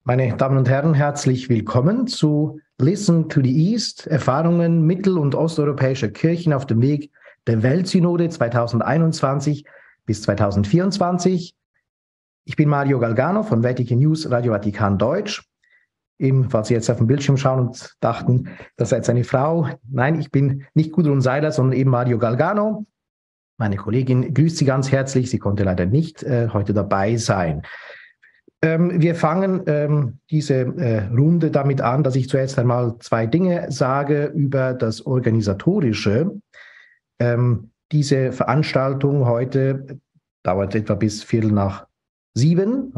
Meine Damen und Herren, herzlich willkommen zu Listen to the East, Erfahrungen mittel- und osteuropäischer Kirchen auf dem Weg der Weltsynode 2021 bis 2024. Ich bin Mario Galgano von Vatican News, Radio Vatikan Deutsch. Falls Sie jetzt auf den Bildschirm schauen und dachten, das sei jetzt eine Frau. Nein, ich bin nicht Gudrun Seiler, sondern eben Mario Galgano. Meine Kollegin grüßt Sie ganz herzlich. Sie konnte leider nicht heute dabei sein. Wir fangen diese Runde damit an, dass ich zuerst einmal zwei Dinge sage über das Organisatorische. Diese Veranstaltung heute dauert etwa bis 6:45.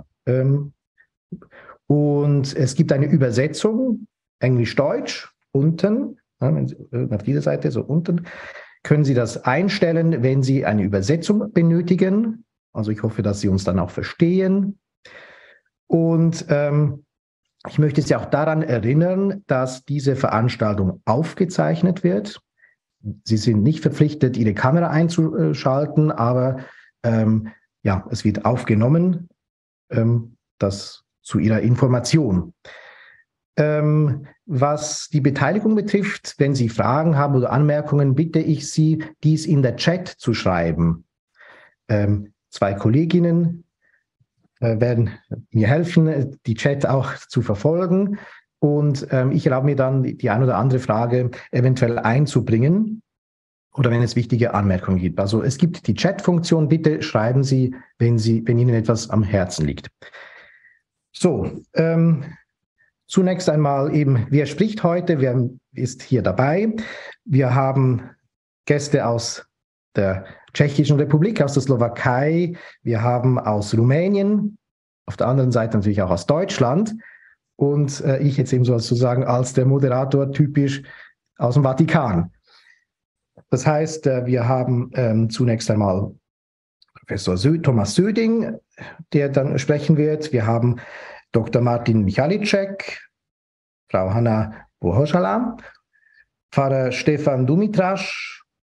Und es gibt eine Übersetzung, Englisch-Deutsch, unten, auf dieser Seite, so unten. Können Sie das einstellen, wenn Sie eine Übersetzung benötigen? Also ich hoffe, dass Sie uns dann auch verstehen. Und ich möchte Sie auch daran erinnern, dass diese Veranstaltung aufgezeichnet wird. Sie sind nicht verpflichtet, Ihre Kamera einzuschalten, aber es wird aufgenommen, das zu Ihrer Information. Was die Beteiligung betrifft, wenn Sie Fragen haben oder Anmerkungen, bitte ich Sie, dies in der Chat zu schreiben. Zwei Kolleginnen werden mir helfen, die Chat auch zu verfolgen. Und ich erlaube mir dann, die ein oder andere Frage eventuell einzubringen oder wenn es wichtige Anmerkungen gibt. Also es gibt die Chat-Funktion. Bitte schreiben Sie, wenn Ihnen etwas am Herzen liegt. So, zunächst einmal eben, wer spricht heute? Wer ist hier dabei? Wir haben Gäste aus der Tschechischen Republik, aus der Slowakei, wir haben aus Rumänien, auf der anderen Seite natürlich auch aus Deutschland und ich jetzt eben sozusagen als der Moderator typisch aus dem Vatikan. Das heißt, wir haben zunächst einmal Professor Thomas Söding, der dann sprechen wird. Wir haben Dr. Martin Michalicek, Frau Hanna Bohoschala, Pfarrer Stefan Dumitrasch,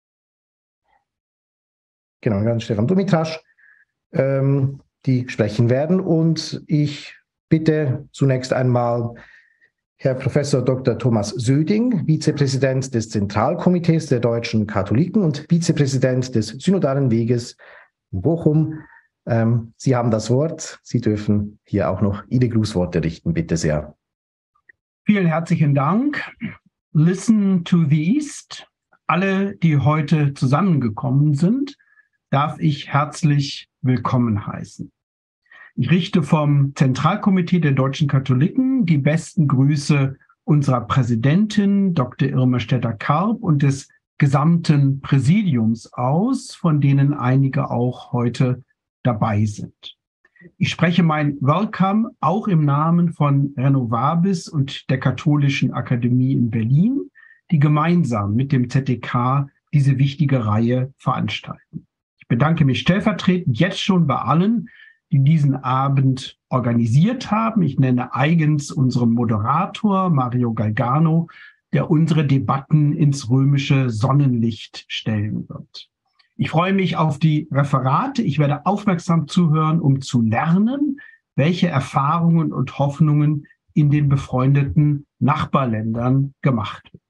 die sprechen werden. Und ich bitte zunächst einmal Herr Professor Dr. Thomas Söding, Vizepräsident des Zentralkomitees der deutschen Katholiken und Vizepräsident des Synodalen Weges in Bochum. Sie haben das Wort. Sie dürfen hier auch noch Ihre Grußworte richten, bitte sehr. Vielen herzlichen Dank. Listen to the East. Alle, die heute zusammengekommen sind, darf ich herzlich willkommen heißen. Ich richte vom Zentralkomitee der deutschen Katholiken die besten Grüße unserer Präsidentin Dr. Irma Stetter-Karp und des gesamten Präsidiums aus, von denen einige auch heute dabei sind. Ich spreche mein Welcome auch im Namen von Renovabis und der Katholischen Akademie in Berlin, die gemeinsam mit dem ZDK diese wichtige Reihe veranstalten. Ich bedanke mich stellvertretend jetzt schon bei allen, die diesen Abend organisiert haben. Ich nenne eigens unseren Moderator Mario Galgano, der unsere Debatten ins römische Sonnenlicht stellen wird. Ich freue mich auf die Referate. Ich werde aufmerksam zuhören, um zu lernen, welche Erfahrungen und Hoffnungen in den befreundeten Nachbarländern gemacht werden.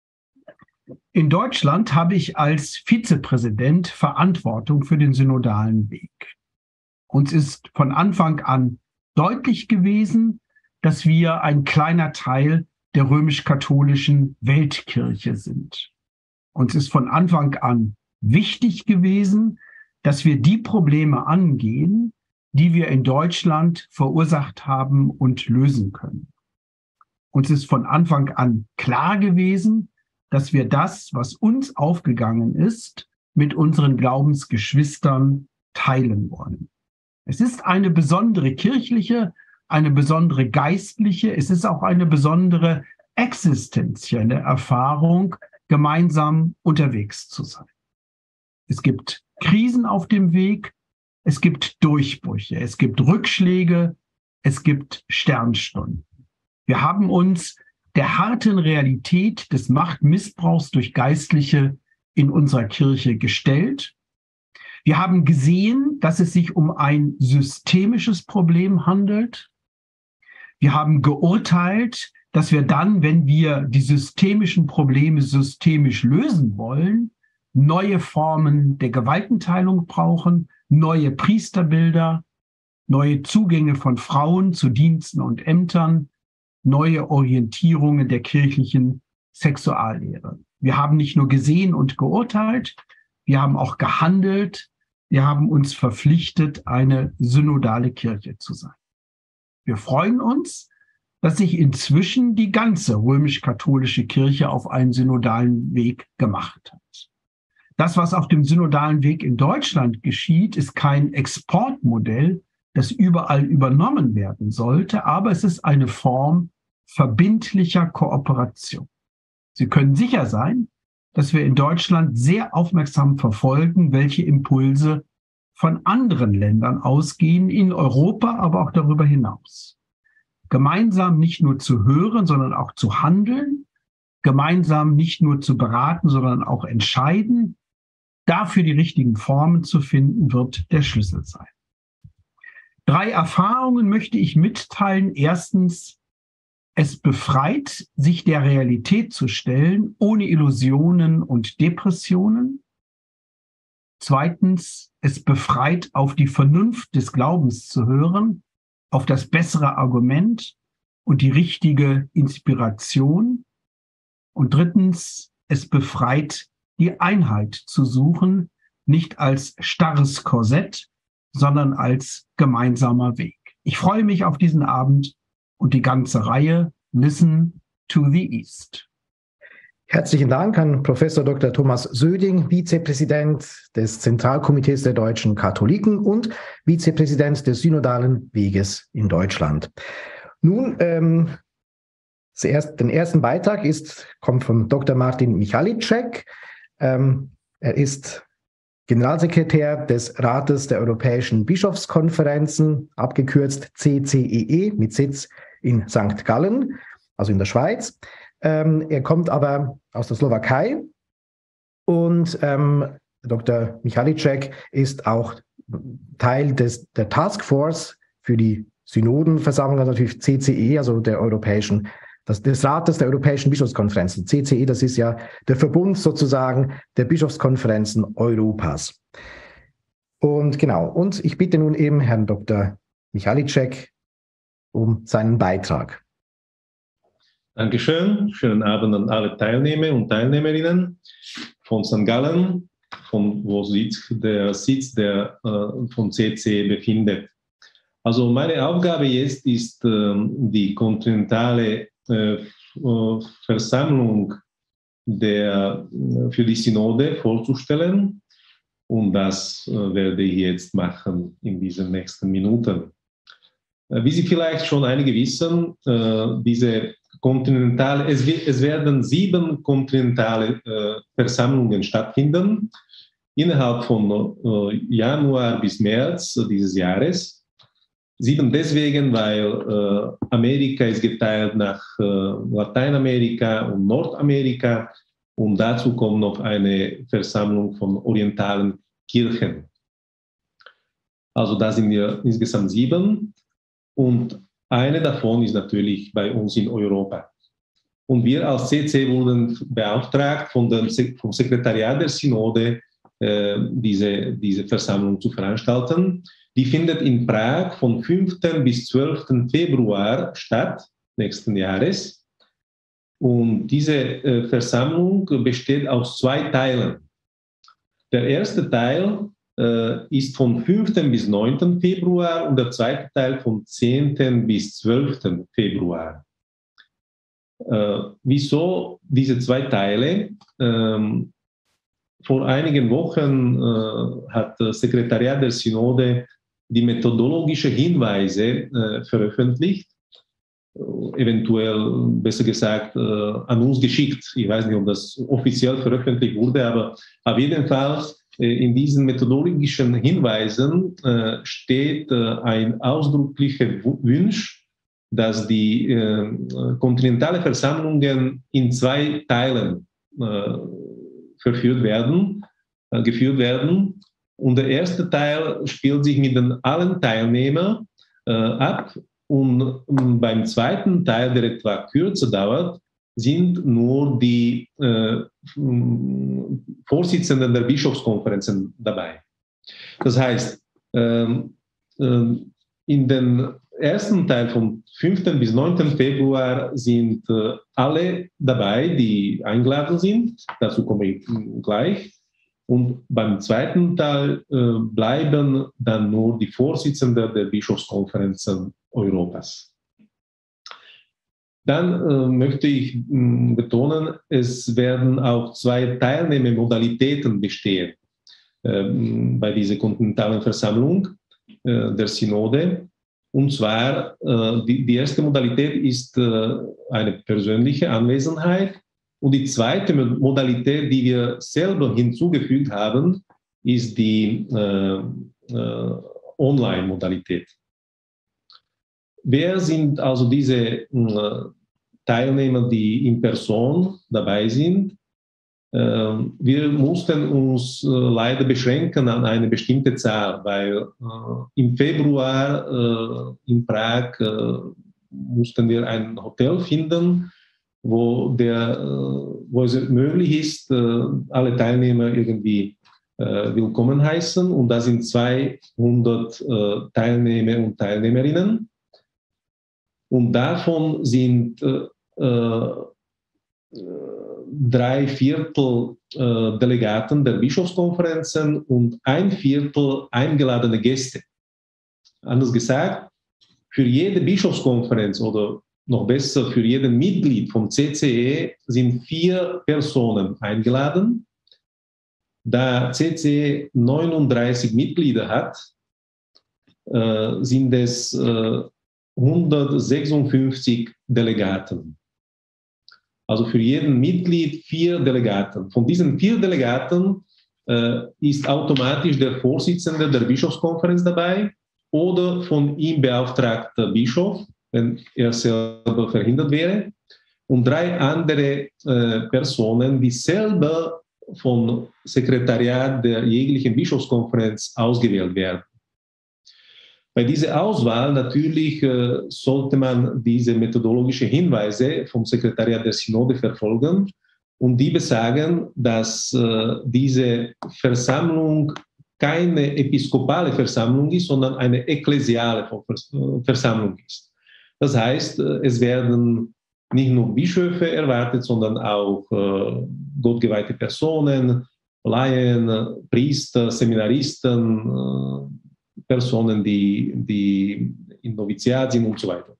In Deutschland habe ich als Vizepräsident Verantwortung für den synodalen Weg. Uns ist von Anfang an deutlich gewesen, dass wir ein kleiner Teil der römisch-katholischen Weltkirche sind. Uns ist von Anfang an wichtig gewesen, dass wir die Probleme angehen, die wir in Deutschland verursacht haben und lösen können. Uns ist von Anfang an klar gewesen, dass wir das, was uns aufgegangen ist, mit unseren Glaubensgeschwistern teilen wollen. Es ist eine besondere kirchliche, eine besondere geistliche, es ist auch eine besondere existenzielle Erfahrung, gemeinsam unterwegs zu sein. Es gibt Krisen auf dem Weg, es gibt Durchbrüche, es gibt Rückschläge, es gibt Sternstunden. Wir haben uns der harten Realität des Machtmissbrauchs durch Geistliche in unserer Kirche gestellt. Wir haben gesehen, dass es sich um ein systemisches Problem handelt. Wir haben geurteilt, dass wir dann, wenn wir die systemischen Probleme systemisch lösen wollen, neue Formen der Gewaltenteilung brauchen, neue Priesterbilder, neue Zugänge von Frauen zu Diensten und Ämtern, neue Orientierungen der kirchlichen Sexuallehre. Wir haben nicht nur gesehen und geurteilt, wir haben auch gehandelt, wir haben uns verpflichtet, eine synodale Kirche zu sein. Wir freuen uns, dass sich inzwischen die ganze römisch-katholische Kirche auf einen synodalen Weg gemacht hat. Das, was auf dem synodalen Weg in Deutschland geschieht, ist kein Exportmodell, das überall übernommen werden sollte, aber es ist eine Form verbindlicher Kooperation. Sie können sicher sein, dass wir in Deutschland sehr aufmerksam verfolgen, welche Impulse von anderen Ländern ausgehen, in Europa, aber auch darüber hinaus. Gemeinsam nicht nur zu hören, sondern auch zu handeln, gemeinsam nicht nur zu beraten, sondern auch entscheiden, dafür die richtigen Formen zu finden, wird der Schlüssel sein. 3 Erfahrungen möchte ich mitteilen. Erstens, es befreit, sich der Realität zu stellen, ohne Illusionen und Depressionen. Zweitens, es befreit, auf die Vernunft des Glaubens zu hören, auf das bessere Argument und die richtige Inspiration. Und drittens, es befreit, die Einheit zu suchen, nicht als starres Korsett, sondern als gemeinsamer Weg. Ich freue mich auf diesen Abend und die ganze Reihe Listen to the East. Herzlichen Dank an Professor Dr. Thomas Söding, Vizepräsident des Zentralkomitees der deutschen Katholiken und Vizepräsident des Synodalen Weges in Deutschland. Nun, den ersten Beitrag kommt von Dr. Martin Michalicek. Er ist Generalsekretär des Rates der Europäischen Bischofskonferenzen, abgekürzt CCEE, mit Sitz in St. Gallen, also in der Schweiz. Er kommt aber aus der Slowakei und Dr. Michalicek ist auch Teil der Taskforce für die Synodenversammlung, also natürlich CCE, also des Rates der Europäischen Bischofskonferenzen. CCE, das ist ja der Verbund sozusagen der Bischofskonferenzen Europas. Und genau, und ich bitte nun eben Herrn Dr. Michalicek um seinen Beitrag. Dankeschön. Schönen Abend an alle Teilnehmer und Teilnehmerinnen von St. Gallen, wo der Sitz von CCE befindet. Also meine Aufgabe jetzt ist, die kontinentale Versammlung für die Synode vorzustellen. Und das werde ich jetzt machen in diesen nächsten Minuten. Wie Sie vielleicht schon einige wissen, es werden 7 kontinentale Versammlungen stattfinden, innerhalb von Januar bis März dieses Jahres. 7 deswegen, weil Amerika ist geteilt nach Lateinamerika und Nordamerika und dazu kommt noch eine Versammlung von orientalen Kirchen. Also da sind wir insgesamt 7 und eine davon ist natürlich bei uns in Europa. Und wir als CC wurden beauftragt vom Sekretariat der Synode, diese Versammlung zu veranstalten. Die findet in Prag von 5. bis 12. Februar statt, nächsten Jahres. Und diese Versammlung besteht aus 2 Teilen. Der erste Teil ist von 5. bis 9. Februar und der zweite Teil von 10. bis 12. Februar. Wieso diese 2 Teile? Vor einigen Wochen hat das Sekretariat der Synode die methodologischen Hinweise veröffentlicht, eventuell, besser gesagt, an uns geschickt. Ich weiß nicht, ob das offiziell veröffentlicht wurde, aber auf jeden Fall in diesen methodologischen Hinweisen steht ein ausdrücklicher Wunsch, dass die kontinentale Versammlungen in 2 Teilen geführt werden. Und der erste Teil spielt sich mit allen Teilnehmern ab Und beim zweiten Teil, der etwa kürzer dauert, sind nur die Vorsitzenden der Bischofskonferenzen dabei. Das heißt, in den ersten Teil vom 5. bis 9. Februar sind alle dabei, die eingeladen sind. Dazu komme ich gleich. Und beim zweiten Teil bleiben dann nur die Vorsitzenden der Bischofskonferenzen Europas. Dann möchte ich betonen, es werden auch 2 Teilnehmermodalitäten bestehen bei dieser kontinentalen Versammlung der Synode. Und zwar, die erste Modalität ist eine persönliche Anwesenheit. Und die zweite Modalität, die wir selber hinzugefügt haben, ist die Online-Modalität. Wer sind also diese Teilnehmer, die in Person dabei sind? Wir mussten uns leider beschränken an eine bestimmte Zahl, weil im Februar in Prag mussten wir ein Hotel finden, wo es möglich ist, alle Teilnehmer irgendwie willkommen heißen. Und da sind 200 Teilnehmer und Teilnehmerinnen. Und davon sind 3/4 Delegaten der Bischofskonferenzen und 1/4 eingeladene Gäste. Anders gesagt, für jede Bischofskonferenz oder noch besser für jeden Mitglied vom CCE sind 4 Personen eingeladen. Da CCE 39 Mitglieder hat, sind es 156 Delegaten. Also für jeden Mitglied 4 Delegaten. Von diesen 4 Delegaten ist automatisch der Vorsitzende der Bischofskonferenz dabei oder von ihm beauftragter Bischof, wenn er selber verhindert wäre, und 3 andere Personen, die selber vom Sekretariat der jeglichen Bischofskonferenz ausgewählt werden. Bei dieser Auswahl natürlich sollte man diese methodologischen Hinweise vom Sekretariat der Synode verfolgen und die besagen, dass diese Versammlung keine episkopale Versammlung ist, sondern eine ekklesiale Versammlung ist. Das heißt, es werden nicht nur Bischöfe erwartet, sondern auch gottgeweihte Personen, Laien, Priester, Seminaristen, Personen, die im Noviziat sind und so weiter.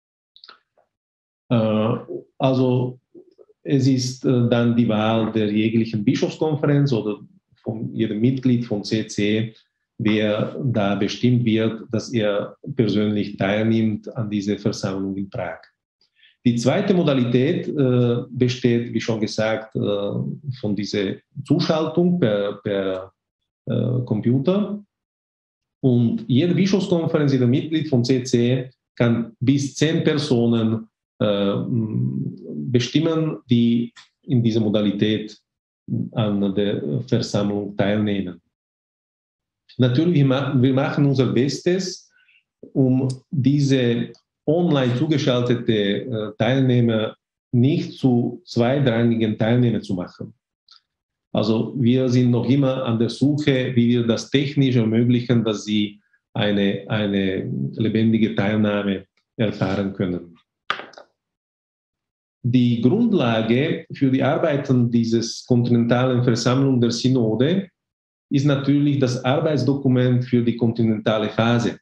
Also es ist dann die Wahl der jeglichen Bischofskonferenz oder von jedem Mitglied von CCE, wer da bestimmt wird, dass er persönlich teilnimmt an dieser Versammlung in Prag. Die zweite Modalität besteht, wie schon gesagt, von dieser Zuschaltung per Computer. Und jede Bischofskonferenz, jeder Mitglied vom CCE kann bis 10 Personen bestimmen, die in dieser Modalität an der Versammlung teilnehmen. Natürlich, wir machen unser Bestes, um diese online zugeschaltete Teilnehmer nicht zu zweirangigen Teilnehmern zu machen. Also wir sind noch immer an der Suche, wie wir das technisch ermöglichen, dass sie eine lebendige Teilnahme erfahren können. Die Grundlage für die Arbeiten dieses kontinentalen Versammlung der Synode ist natürlich das Arbeitsdokument für die kontinentale Phase.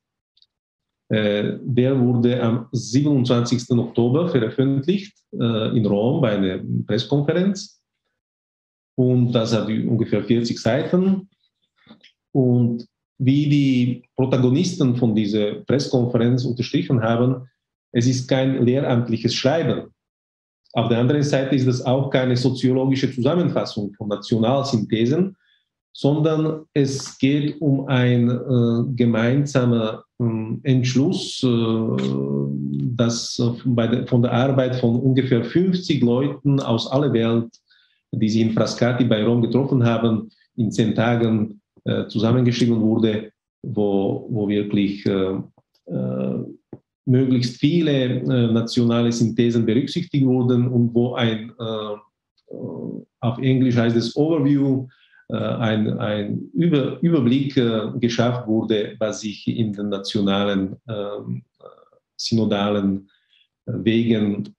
Der wurde am 27. Oktober veröffentlicht in Rom bei einer Pressekonferenz. Und das hat ungefähr 40 Seiten. Und wie die Protagonisten von dieser Pressekonferenz unterstrichen haben, es ist kein lehramtliches Schreiben. Auf der anderen Seite ist das auch keine soziologische Zusammenfassung von Nationalsynthesen, sondern es geht um einen gemeinsamen Entschluss, das von der Arbeit von ungefähr 50 Leuten aus aller Welt, die sich in Frascati bei Rom getroffen haben, in 10 Tagen zusammengeschrieben wurde, wo wirklich möglichst viele nationale Synthesen berücksichtigt wurden und wo auf Englisch heißt es Overview, ein Überblick geschafft wurde, was sich in den nationalen synodalen Wegen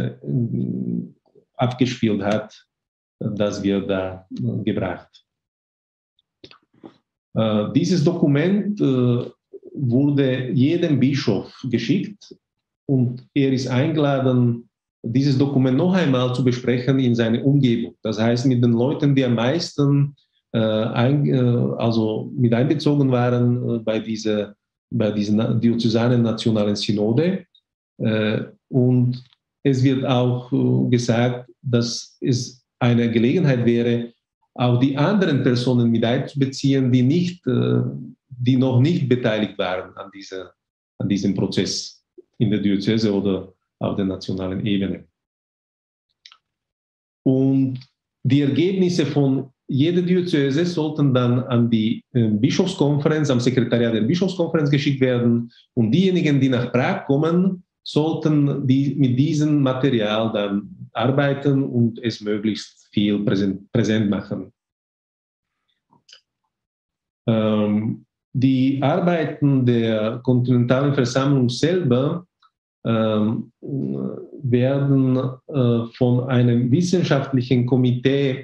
abgespielt hat, das wird da gebracht. Dieses Dokument wurde jedem Bischof geschickt und er ist eingeladen, dieses Dokument noch einmal zu besprechen in seiner Umgebung. Das heißt, mit den Leuten, die am meisten also mit einbezogen waren bei dieser diözesanen nationalen Synode. Und es wird auch gesagt, dass es eine Gelegenheit wäre, auch die anderen Personen mit einzubeziehen, die noch nicht beteiligt waren an diesem Prozess in der Diözese oder auf der nationalen Ebene. Und die Ergebnisse von jeder Diözese sollten dann an die Bischofskonferenz, am Sekretariat der Bischofskonferenz geschickt werden und diejenigen, die nach Prag kommen, sollten mit diesem Material dann arbeiten und es möglichst viel präsent machen. Die Arbeiten der kontinentalen Versammlung selber werden von einem wissenschaftlichen Komitee,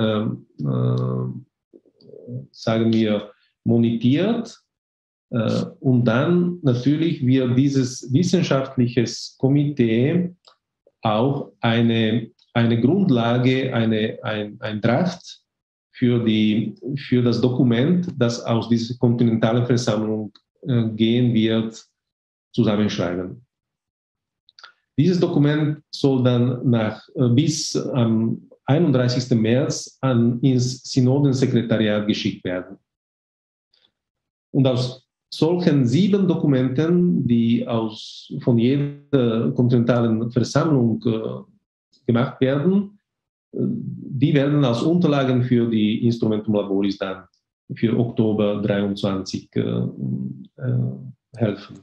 sagen wir, monitiert. Und dann natürlich wird dieses wissenschaftliche Komitee auch eine Grundlage, ein Draft für das Dokument, das aus dieser kontinentalen Versammlung gehen wird, zusammenschreiben. Dieses Dokument soll dann bis am 31. März ins Synodensekretariat geschickt werden. Und aus solchen 7 Dokumenten, die von jeder kontinentalen Versammlung gemacht werden, die werden als Unterlagen für die Instrumentum Laboris dann für Oktober 23 helfen.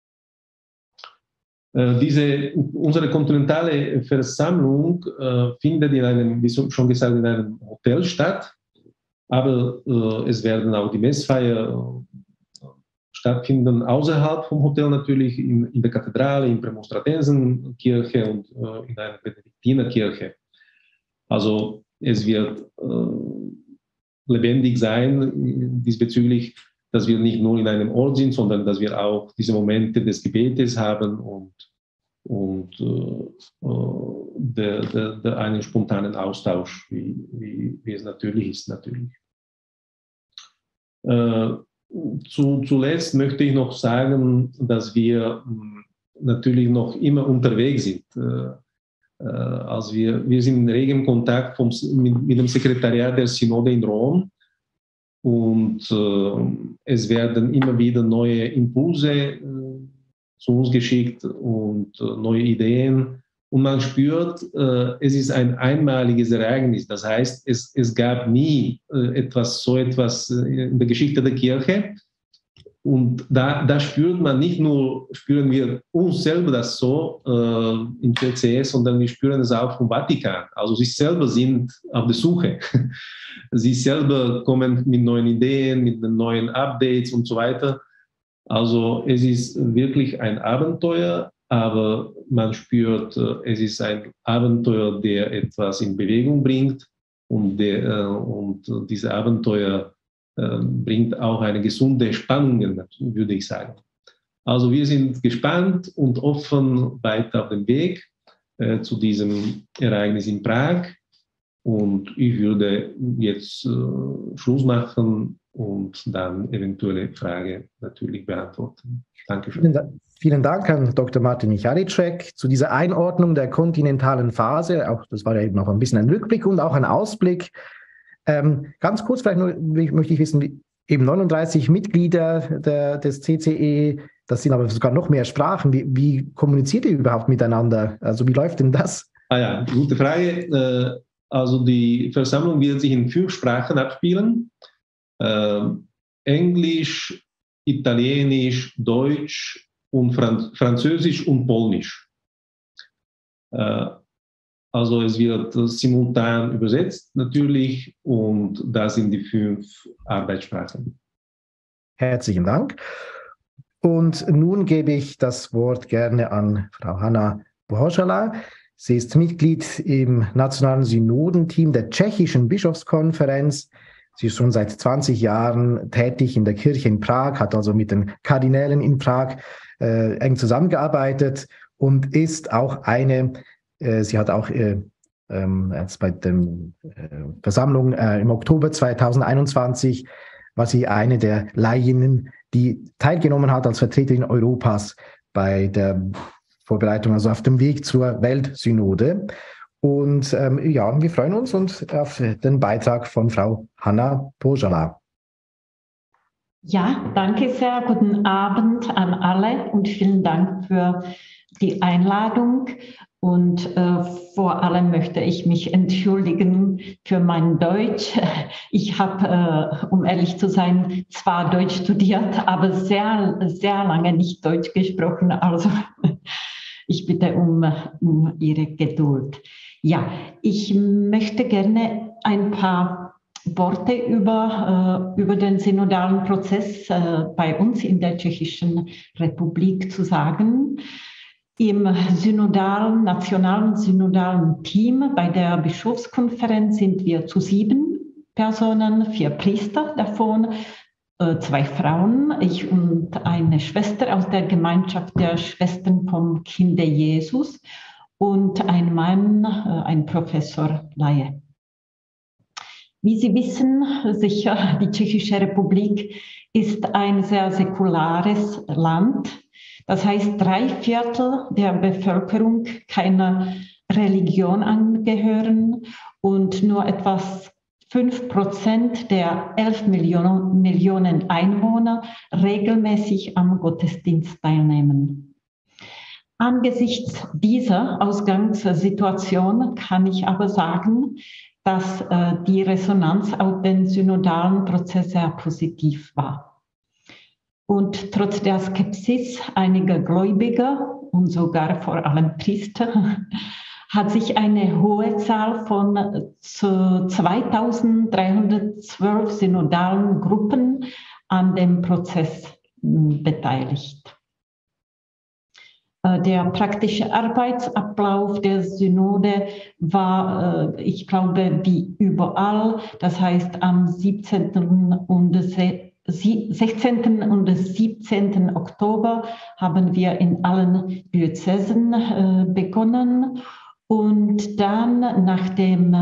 Unsere kontinentale Versammlung findet wie schon gesagt, in einem Hotel statt, aber es werden auch die Messfeier stattfinden außerhalb vom Hotel natürlich, in der Kathedrale, in Prämonstratensenkirche und in einer Benediktinerkirche. Also es wird lebendig sein diesbezüglich, dass wir nicht nur in einem Ort sind, sondern dass wir auch diese Momente des Gebetes haben und einen spontanen Austausch, wie es natürlich ist. Zuletzt möchte ich noch sagen, dass wir natürlich noch immer unterwegs sind. Also wir sind in regem Kontakt mit dem Sekretariat der Synode in Rom und es werden immer wieder neue Impulse zu uns geschickt und neue Ideen. Und man spürt, es ist ein einmaliges Ereignis. Das heißt, es gab nie so etwas in der Geschichte der Kirche. Und da spüren wir uns selber das so im CCS, sondern wir spüren es auch vom Vatikan. Also sie selber sind auf der Suche. Sie selber kommen mit neuen Ideen, mit neuen Updates und so weiter. Also es ist wirklich ein Abenteuer, aber man spürt, es ist ein Abenteuer, der etwas in Bewegung bringt und diese Abenteuer bringt auch eine gesunde Spannung, würde ich sagen. Also wir sind gespannt und offen weiter auf dem Weg zu diesem Ereignis in Prag. Und ich würde jetzt Schluss machen und dann eventuelle Frage natürlich beantworten. Dankeschön. Vielen Dank an Dr. Martin Michalicek zu dieser Einordnung der kontinentalen Phase. Auch das war ja eben noch ein bisschen ein Rückblick und auch ein Ausblick. Ganz kurz vielleicht nur, möchte ich wissen, eben 39 Mitglieder des CCE, das sind aber sogar noch mehr Sprachen. Wie kommuniziert ihr überhaupt miteinander? Also wie läuft denn das? Ja, gute Frage. Also die Versammlung wird sich in 5 Sprachen abspielen. Englisch, Italienisch, Deutsch und Französisch und Polnisch. Also es wird simultan übersetzt natürlich und das sind die 5 Arbeitssprachen. Herzlichen Dank. Und nun gebe ich das Wort gerne an Frau Hanna Bohojala. Sie ist Mitglied im Nationalen Synodenteam der Tschechischen Bischofskonferenz. Sie ist schon seit 20 Jahren tätig in der Kirche in Prag, hat also mit den Kardinälen in Prag eng zusammengearbeitet und ist auch sie hat auch jetzt bei der Versammlung im Oktober 2021 war sie eine der Laien, die teilgenommen hat als Vertreterin Europas bei der Vorbereitung, also auf dem Weg zur Weltsynode. Und ja, wir freuen uns auf den Beitrag von Frau Hanna Bohojala. Ja, danke sehr. Guten Abend an alle und vielen Dank für die Einladung. Und vor allem möchte ich mich entschuldigen für mein Deutsch. Ich habe, um ehrlich zu sein, zwar Deutsch studiert, aber sehr, sehr lange nicht Deutsch gesprochen. Also ich bitte um Ihre Geduld. Ja, ich möchte gerne ein paar Worte über den synodalen Prozess bei uns in der Tschechischen Republik zu sagen. Im nationalen synodalen Team bei der Bischofskonferenz sind wir zu 7 Personen, 4 Priester davon, 2 Frauen, ich und eine Schwester aus der Gemeinschaft der Schwestern vom Kinde Jesus und ein Mann, ein Professor Laie. Wie Sie wissen, sicher, die Tschechische Republik ist ein sehr säkulares Land. Das heißt, 3/4 der Bevölkerung keiner Religion angehören und nur etwas 5% der 11 Millionen Einwohner regelmäßig am Gottesdienst teilnehmen. Angesichts dieser Ausgangssituation kann ich aber sagen, dass die Resonanz auf den synodalen Prozess sehr positiv war. Und trotz der Skepsis einiger Gläubiger und sogar vor allem Priester hat sich eine hohe Zahl von 2312 synodalen Gruppen an dem Prozess beteiligt. Der praktische Arbeitsablauf der Synode war, ich glaube, wie überall. Das heißt, am 16. und 17. Oktober haben wir in allen Diözesen begonnen. Und dann nach dem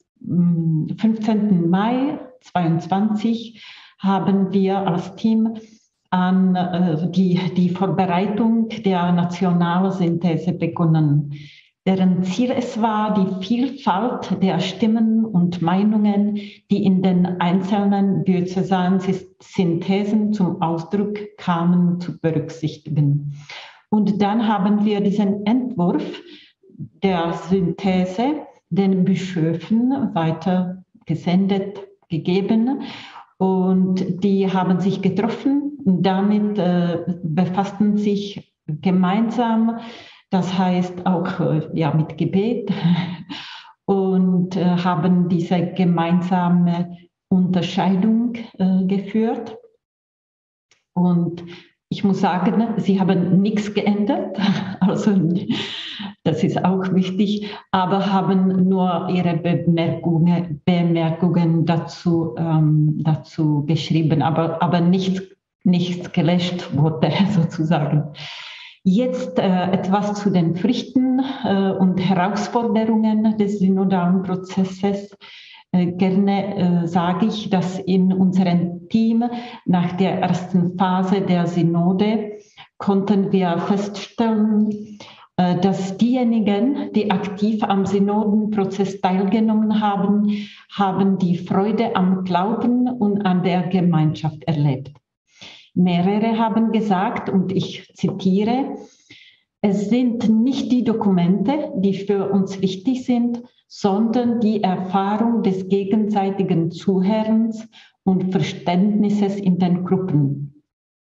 15. Mai 2022 haben wir als Team an die Vorbereitung der Nationalsynthese begonnen, deren Ziel es war, die Vielfalt der Stimmen und Meinungen, die in den einzelnen Diözesansynthesen zum Ausdruck kamen, zu berücksichtigen. Und dann haben wir diesen Entwurf der Synthese den Bischöfen weiter gegeben und die haben sich getroffen und damit befassten sich gemeinsam, das heißt auch mit Gebet und haben diese gemeinsame Unterscheidung geführt. Und ich muss sagen, sie haben nichts geändert, also das ist auch wichtig, aber haben nur ihre Bemerkungen dazu geschrieben, aber nichts gelöscht wurde sozusagen. Jetzt etwas zu den Früchten und Herausforderungen des synodalen Prozesses. Gerne sage ich, dass in unserem Team nach der ersten Phase der Synode konnten wir feststellen, dass diejenigen, die aktiv am Synodenprozess teilgenommen haben, haben die Freude am Glauben und an der Gemeinschaft erlebt. Mehrere haben gesagt, und ich zitiere, es sind nicht die Dokumente, die für uns wichtig sind, sondern die Erfahrung des gegenseitigen Zuhörens und Verständnisses in den Gruppen.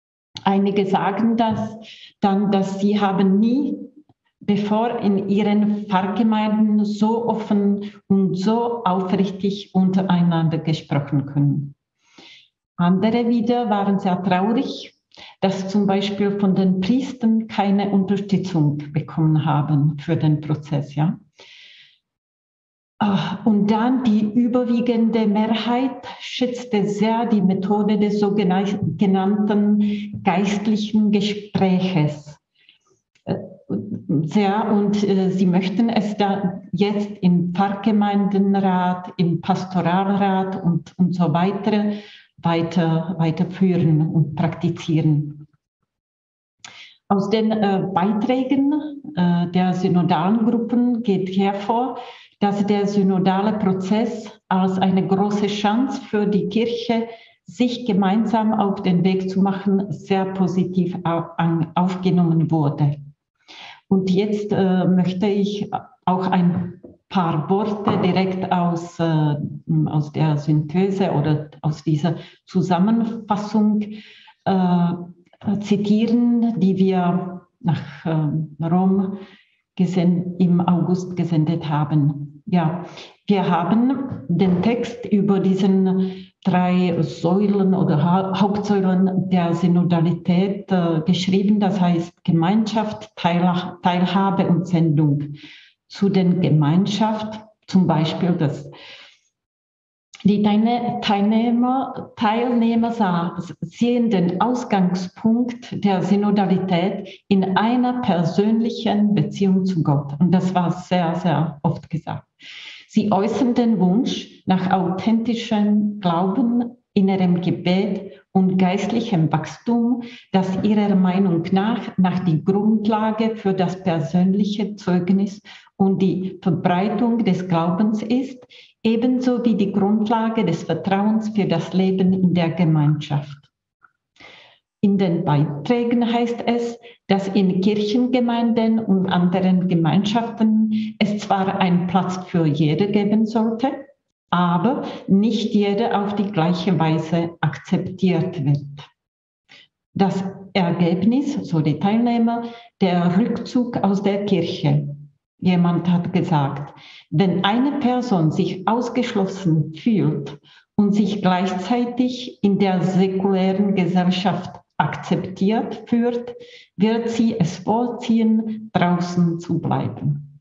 Einige sagen dass sie haben nie bevor in ihren Pfarrgemeinden so offen und so aufrichtig untereinander gesprochen können. Andere wieder waren sehr traurig, dass zum Beispiel von den Priestern keine Unterstützung bekommen haben für den Prozess. Ja? Und dann die überwiegende Mehrheit schätzte sehr die Methode des sogenannten geistlichen Gespräches sehr, und sie möchten es da jetzt im Pfarrgemeindenrat, im Pastoralrat und so weiterführen und praktizieren. Aus den Beiträgen der synodalen Gruppen geht hervor, dass der synodale Prozess als eine große Chance für die Kirche, sich gemeinsam auf den Weg zu machen, sehr positiv aufgenommen wurde. Und jetzt möchte ich auch ein paar Worte direkt aus der Synthese oder aus dieser Zusammenfassung zitieren, die wir nach Rom im August gesendet haben. Ja, wir haben den Text über diesen 3 Säulen oder Hauptsäulen der Synodalität geschrieben, das heißt Gemeinschaft, Teilhabe und Sendung. Zu den Gemeinschaft zum Beispiel, dass die Teilnehmer sehen den Ausgangspunkt der Synodalität in einer persönlichen Beziehung zu Gott. Und das war sehr, sehr oft gesagt. Sie äußern den Wunsch nach authentischem Glauben, innerem Gebet und geistlichem Wachstum, das ihrer Meinung nach die Grundlage für das persönliche Zeugnis und die Verbreitung des Glaubens ist, ebenso wie die Grundlage des Vertrauens für das Leben in der Gemeinschaft. In den Beiträgen heißt es, dass in Kirchengemeinden und anderen Gemeinschaften es zwar einen Platz für jede geben sollte, aber nicht jeder auf die gleiche Weise akzeptiert wird. Das Ergebnis, so die Teilnehmer, der Rückzug aus der Kirche. Jemand hat gesagt, wenn eine Person sich ausgeschlossen fühlt und sich gleichzeitig in der säkulären Gesellschaft akzeptiert führt, wird sie es vorziehen, draußen zu bleiben.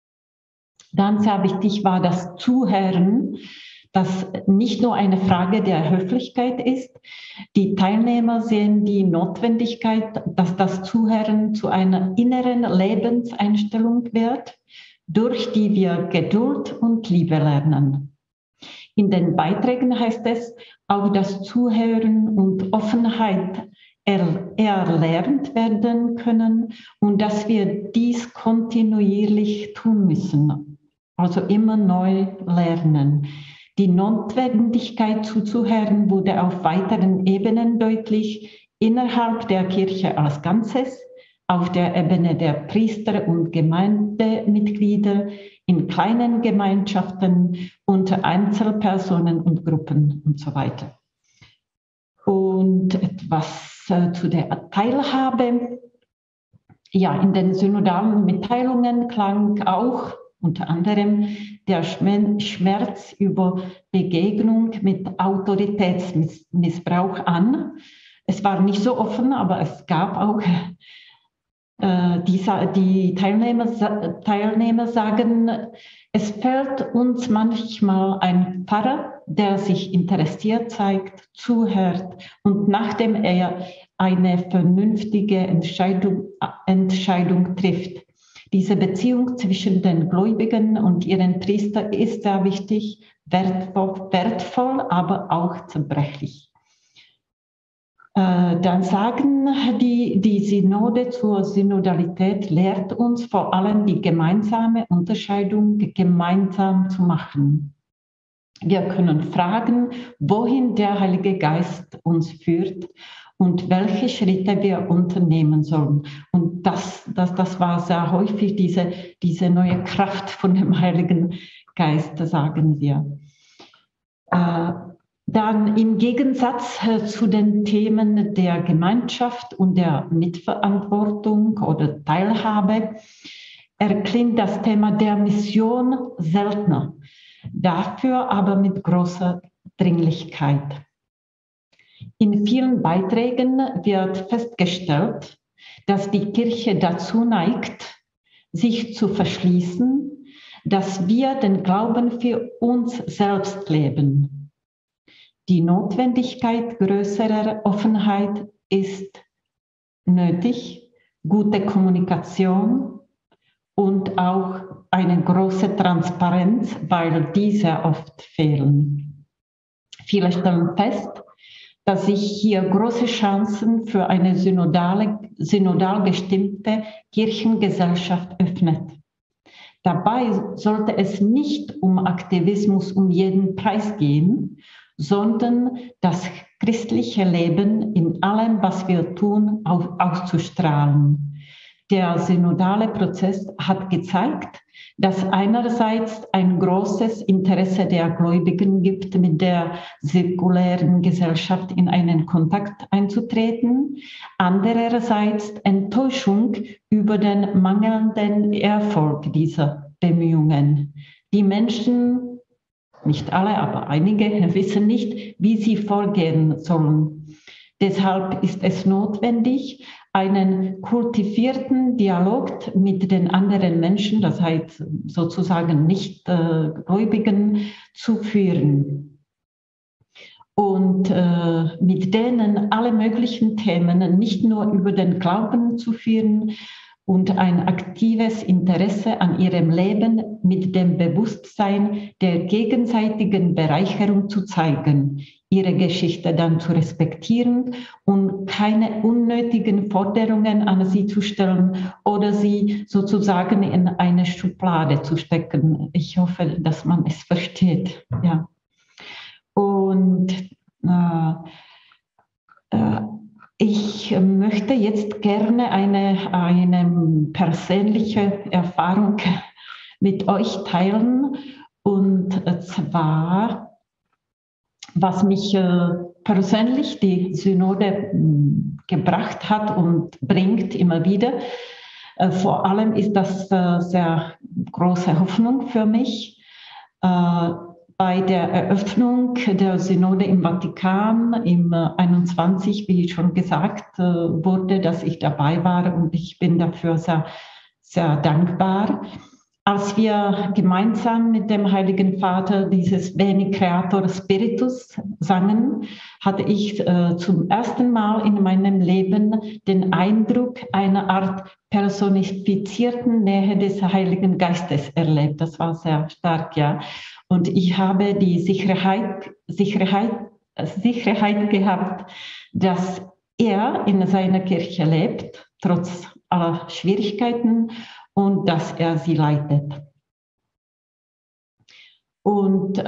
Dann sehr wichtig war das Zuhören, das nicht nur eine Frage der Höflichkeit ist. Die Teilnehmer sehen die Notwendigkeit, dass das Zuhören zu einer inneren Lebenseinstellung wird, durch die wir Geduld und Liebe lernen. In den Beiträgen heißt es, auch das Zuhören und Offenheit erlernt werden können und dass wir dies kontinuierlich tun müssen, also immer neu lernen. Die Notwendigkeit zuzuhören wurde auf weiteren Ebenen deutlich, innerhalb der Kirche als Ganzes, auf der Ebene der Priester und Gemeindemitglieder, in kleinen Gemeinschaften, unter Einzelpersonen und Gruppen und so weiter. Und etwas zu der Teilhabe. Ja, in den synodalen Mitteilungen klang auch unter anderem der Schmerz über Begegnung mit Autoritätsmissbrauch an. Es war nicht so offen, aber es gab auch die Teilnehmer sagen, es fällt uns manchmal ein Pfarrer, der sich interessiert zeigt, zuhört und nachdem er eine vernünftige Entscheidung trifft. Diese Beziehung zwischen den Gläubigen und ihren Priestern ist sehr wichtig, wertvoll, aber auch zerbrechlich. Dann sagen die Synode zur Synodalität lehrt uns vor allem die gemeinsame Unterscheidung gemeinsam zu machen. Wir können fragen, wohin der Heilige Geist uns führt und welche Schritte wir unternehmen sollen. Und das war sehr häufig diese neue Kraft von dem Heiligen Geist, sagen wir. Dann im Gegensatz zu den Themen der Gemeinschaft und der Mitverantwortung oder Teilhabe erklingt das Thema der Mission seltener, dafür aber mit großer Dringlichkeit. In vielen Beiträgen wird festgestellt, dass die Kirche dazu neigt, sich zu verschließen, dass wir den Glauben für uns selbst leben. Die Notwendigkeit größerer Offenheit ist nötig, gute Kommunikation und auch eine große Transparenz, weil diese oft fehlen. Viele stellen fest, dass sich hier große Chancen für eine synodal gestimmte Kirchengesellschaft öffnet. Dabei sollte es nicht um Aktivismus um jeden Preis gehen, sondern das christliche Leben in allem, was wir tun, auszustrahlen. Der synodale Prozess hat gezeigt, dass einerseits ein großes Interesse der Gläubigen gibt, mit der säkulären Gesellschaft in einen Kontakt einzutreten, andererseits Enttäuschung über den mangelnden Erfolg dieser Bemühungen. Die Menschen, nicht alle, aber einige, wissen nicht, wie sie vorgehen sollen. Deshalb ist es notwendig, einen kultivierten Dialog mit den anderen Menschen, das heißt sozusagen Nicht-Gläubigen, zu führen. Und mit denen alle möglichen Themen, nicht nur über den Glauben zu führen, und ein aktives Interesse an ihrem Leben mit dem Bewusstsein der gegenseitigen Bereicherung zu zeigen, ihre Geschichte dann zu respektieren und keine unnötigen Forderungen an sie zu stellen oder sie sozusagen in eine Schublade zu stecken. Ich hoffe, dass man es versteht. Ja. Und ich möchte jetzt gerne eine persönliche Erfahrung mit euch teilen. Und zwar, was mich persönlich die Synode gebracht hat und bringt immer wieder. Vor allem ist das sehr große Hoffnung für mich. Bei der Eröffnung der Synode im Vatikan im 21, wie schon gesagt wurde, dass ich dabei war und ich bin dafür sehr, sehr dankbar. Als wir gemeinsam mit dem Heiligen Vater dieses Veni Creator Spiritus sangen, hatte ich zum ersten Mal in meinem Leben den Eindruck einer Art personifizierten Nähe des Heiligen Geistes erlebt. Das war sehr stark, ja. Und ich habe die Sicherheit gehabt, dass er in seiner Kirche lebt, trotz aller Schwierigkeiten, und dass er sie leitet. Und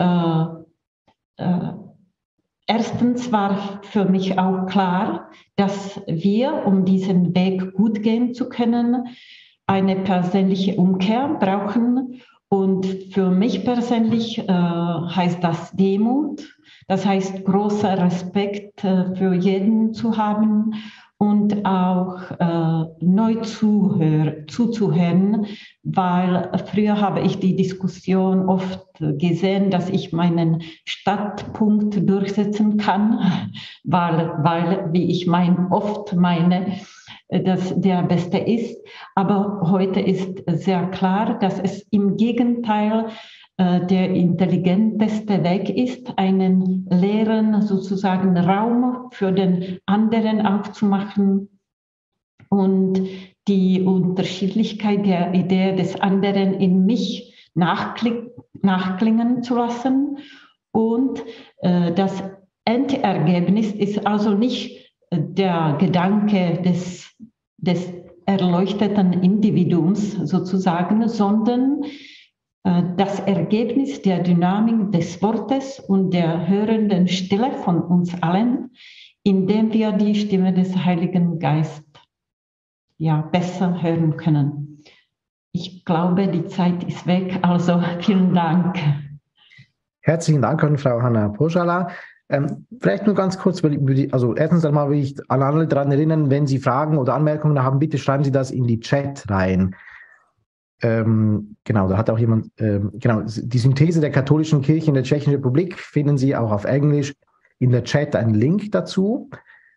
erstens war für mich auch klar, dass wir, um diesen Weg gut gehen zu können, eine persönliche Umkehr brauchen. Und für mich persönlich heißt das Demut, das heißt großer Respekt für jeden zu haben und auch neu zuzuhören, weil früher habe ich die Diskussion oft gesehen, dass ich meinen Standpunkt durchsetzen kann, weil wie ich oft meine, dass der Beste ist. Aber heute ist sehr klar, dass es im Gegenteil der intelligenteste Weg ist, einen leeren sozusagen Raum für den anderen aufzumachen und die Unterschiedlichkeit der Idee des anderen in mich nachklingen zu lassen. Und das Endergebnis ist also nicht der Gedanke des erleuchteten Individuums sozusagen, sondern das Ergebnis der Dynamik des Wortes und der hörenden Stille von uns allen, indem wir die Stimme des Heiligen Geistes besser hören können. Ich glaube, die Zeit ist weg, also vielen Dank. Herzlichen Dank an Frau Hanna Poschala. Vielleicht nur ganz kurz, also erstens einmal will ich an alle daran erinnern, wenn Sie Fragen oder Anmerkungen haben, bitte schreiben Sie das in die Chat rein. Genau, da hat auch jemand, genau, die Synthese der katholischen Kirche in der Tschechischen Republik finden Sie auch auf Englisch in der Chat einen Link dazu.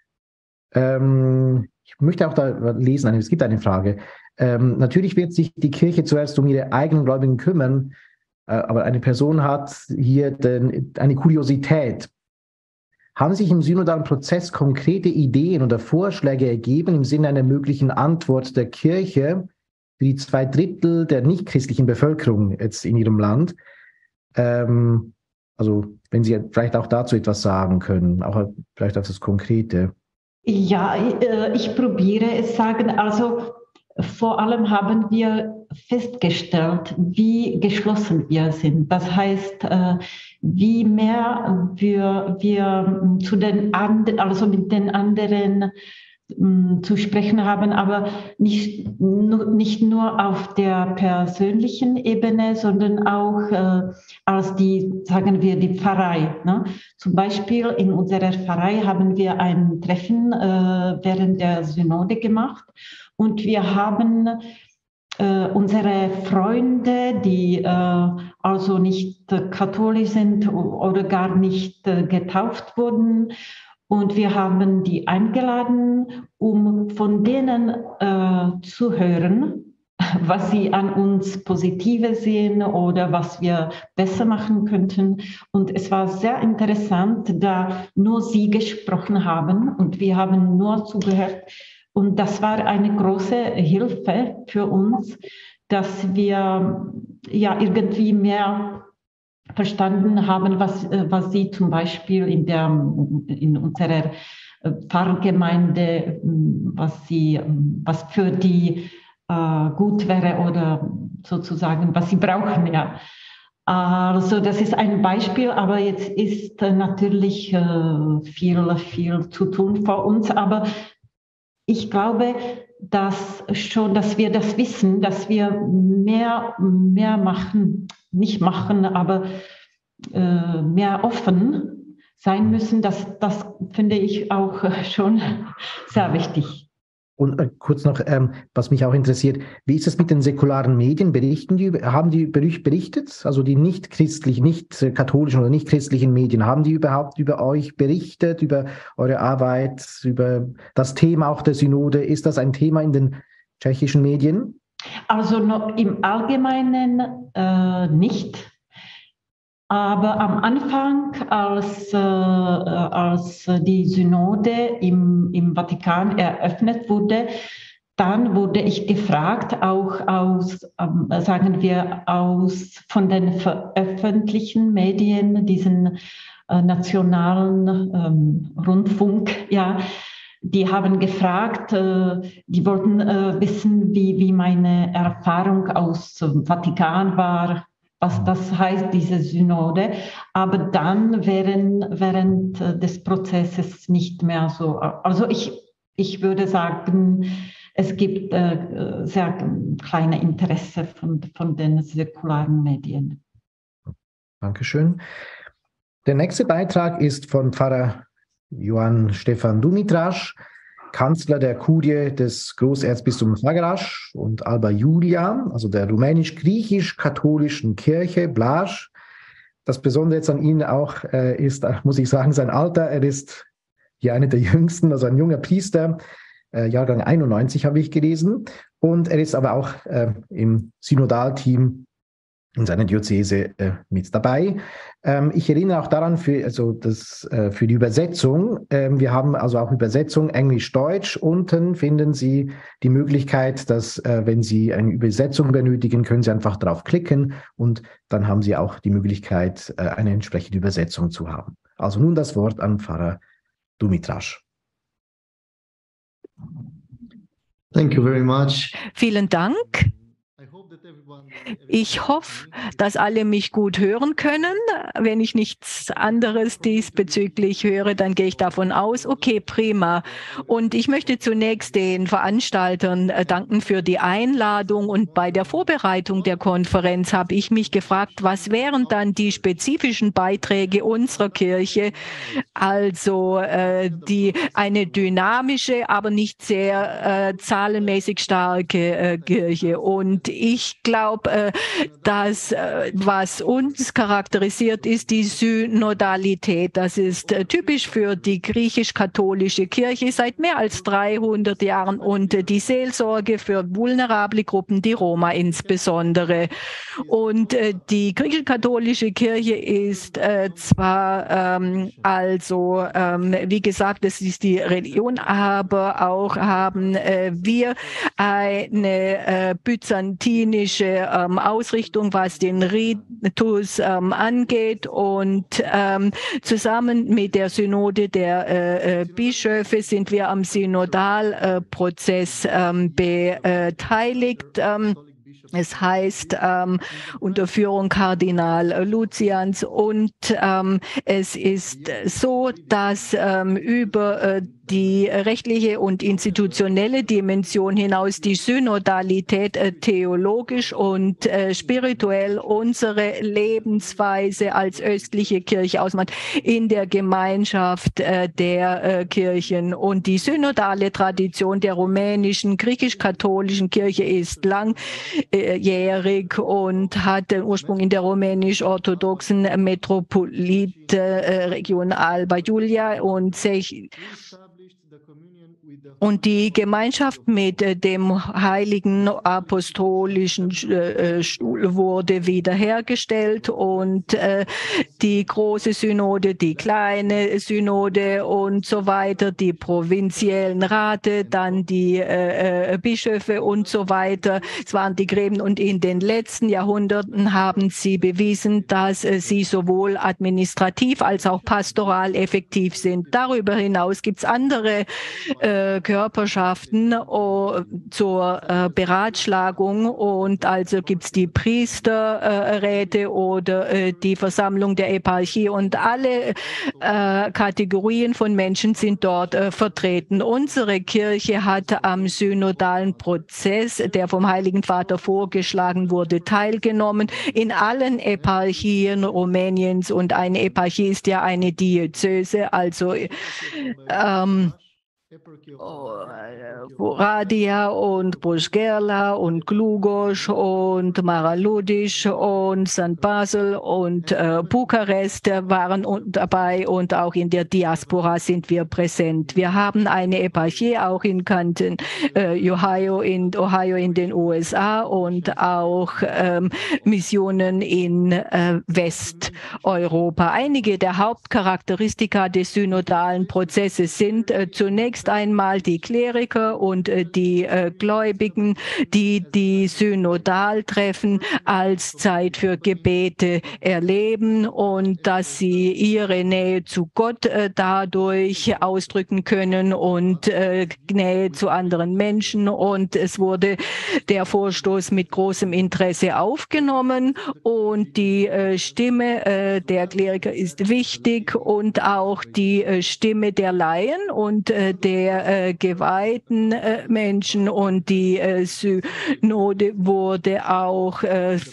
Ich möchte auch da lesen, es gibt eine Frage. Natürlich wird sich die Kirche zuerst um ihre eigenen Gläubigen kümmern, aber eine Person hat hier eine Kuriosität. Haben sich im synodalen Prozess konkrete Ideen oder Vorschläge ergeben im Sinne einer möglichen Antwort der Kirche für die 2/3 der nichtchristlichen Bevölkerung jetzt in ihrem Land? Also wenn Sie vielleicht auch dazu etwas sagen können, auch vielleicht auf das Konkrete. Ja, ich probiere es sagen. Also vor allem haben wir festgestellt, wie geschlossen wir sind. Das heißt, wie mehr wir zu den also mit den anderen zu sprechen haben, aber nicht nur auf der persönlichen Ebene, sondern auch als sagen wir, die Pfarrei. Ne? Zum Beispiel in unserer Pfarrei haben wir ein Treffen während der Synode gemacht und wir haben unsere Freunde, die also nicht katholisch sind oder gar nicht getauft wurden, und wir haben die eingeladen, um von denen zu hören, was sie an uns Positives sehen oder was wir besser machen könnten. Und es war sehr interessant, da nur sie gesprochen haben und wir haben nur zugehört. Und das war eine große Hilfe für uns, dass wir ja irgendwie mehr verstanden haben, was sie zum Beispiel in unserer Pfarrgemeinde, was für die gut wäre oder sozusagen, was sie brauchen, ja. Also das ist ein Beispiel, aber jetzt ist natürlich viel zu tun vor uns, aber ich glaube, dass wir das wissen, dass wir mehr machen, nicht machen, aber mehr offen sein müssen. Das finde ich auch schon sehr wichtig. Und kurz noch, was mich auch interessiert, wie ist es mit den säkularen Medien? Haben die berichtet? Also die nicht katholischen oder nicht christlichen Medien, haben die überhaupt über euch berichtet, über eure Arbeit, über das Thema auch der Synode? Ist das ein Thema in den tschechischen Medien? Also noch im Allgemeinen nicht. Aber am Anfang, als die Synode im Vatikan eröffnet wurde, dann wurde ich gefragt, auch von den veröffentlichten Medien, diesen nationalen Rundfunk, ja, die haben gefragt, die wollten wissen, wie meine Erfahrung aus dem Vatikan war, was das heißt, diese Synode, aber dann während des Prozesses nicht mehr so. Also ich würde sagen, es gibt sehr kleine Interesse von den säkularen Medien. Dankeschön. Der nächste Beitrag ist von Pfarrer Ioan Stefan Dumitraș, Kanzler der Kurie des Großerzbistums Făgăraș und Alba Iulia, also der rumänisch-griechisch-katholischen Kirche, Blaj. Das Besondere jetzt an ihm auch ist, muss ich sagen, sein Alter. Er ist hier einer der jüngsten, also ein junger Priester, Jahrgang 91 habe ich gelesen. Und er ist aber auch im Synodalteam in seiner Diözese mit dabei. Ich erinnere auch daran für die Übersetzung. Wir haben also auch Übersetzung Englisch-Deutsch. Unten finden Sie die Möglichkeit, dass wenn Sie eine Übersetzung benötigen, können Sie einfach drauf klicken und dann haben Sie auch die Möglichkeit, eine entsprechende Übersetzung zu haben. Also nun das Wort an Pfarrer Dumitraș. Thank you very much. Vielen Dank. Ich hoffe, dass alle mich gut hören können. Wenn ich nichts anderes diesbezüglich höre, dann gehe ich davon aus, okay, prima. Und ich möchte zunächst den Veranstaltern danken für die Einladung. Und bei der Vorbereitung der Konferenz habe ich mich gefragt, was wären dann die spezifischen Beiträge unserer Kirche? Also eine dynamische, aber nicht sehr zahlenmäßig starke Kirche. Und ich glaube, dass was uns charakterisiert, ist die Synodalität. Das ist typisch für die griechisch-katholische Kirche seit mehr als 300 Jahren und die Seelsorge für vulnerable Gruppen, die Roma insbesondere. Und die griechisch-katholische Kirche ist zwar wie gesagt, es ist die Religion, aber auch haben wir eine byzantinische Ausrichtung, was den Ritus angeht, und zusammen mit der Synode der Bischöfe sind wir am Synodalprozess beteiligt. Es heißt unter Führung Kardinal Lucians, und es ist so, dass über die rechtliche und institutionelle Dimension hinaus die Synodalität theologisch und spirituell unsere Lebensweise als östliche Kirche ausmacht in der Gemeinschaft der Kirchen. Und die synodale Tradition der rumänischen griechisch-katholischen Kirche ist langjährig und hat den Ursprung in der rumänisch-orthodoxen Metropolitregion Alba Iulia und die Gemeinschaft mit dem Heiligen Apostolischen Stuhl wurde wiederhergestellt, und die große Synode, die kleine Synode und so weiter, die provinziellen Rate, dann die Bischöfe und so weiter. Es waren die Gräben, und in den letzten Jahrhunderten haben sie bewiesen, dass sie sowohl administrativ als auch pastoral effektiv sind. Darüber hinaus gibt es andere Körperschaften zur Beratschlagung, und also gibt es die Priesterräte oder die Versammlung der Eparchie, und alle Kategorien von Menschen sind dort vertreten. Unsere Kirche hat am synodalen Prozess, der vom Heiligen Vater vorgeschlagen wurde, teilgenommen in allen Eparchien Rumäniens, und eine Eparchie ist ja eine Diözese, also Radia und Boșgherla und Glugoj und Maraludiș und St. Basel und Bukarest waren dabei, und auch in der Diaspora sind wir präsent. Wir haben eine Eparchie auch in Kanton Ohio in den USA und auch Missionen in Westeuropa. Einige der Hauptcharakteristika des synodalen Prozesses sind zunächst einmal die Kleriker und die Gläubigen, die Synodaltreffen als Zeit für Gebete erleben und dass sie ihre Nähe zu Gott dadurch ausdrücken können und Nähe zu anderen Menschen. Und es wurde der Vorstoß mit großem Interesse aufgenommen, und die Stimme der Kleriker ist wichtig und auch die Stimme der Laien und der geweihten Menschen, und die Synode wurde auch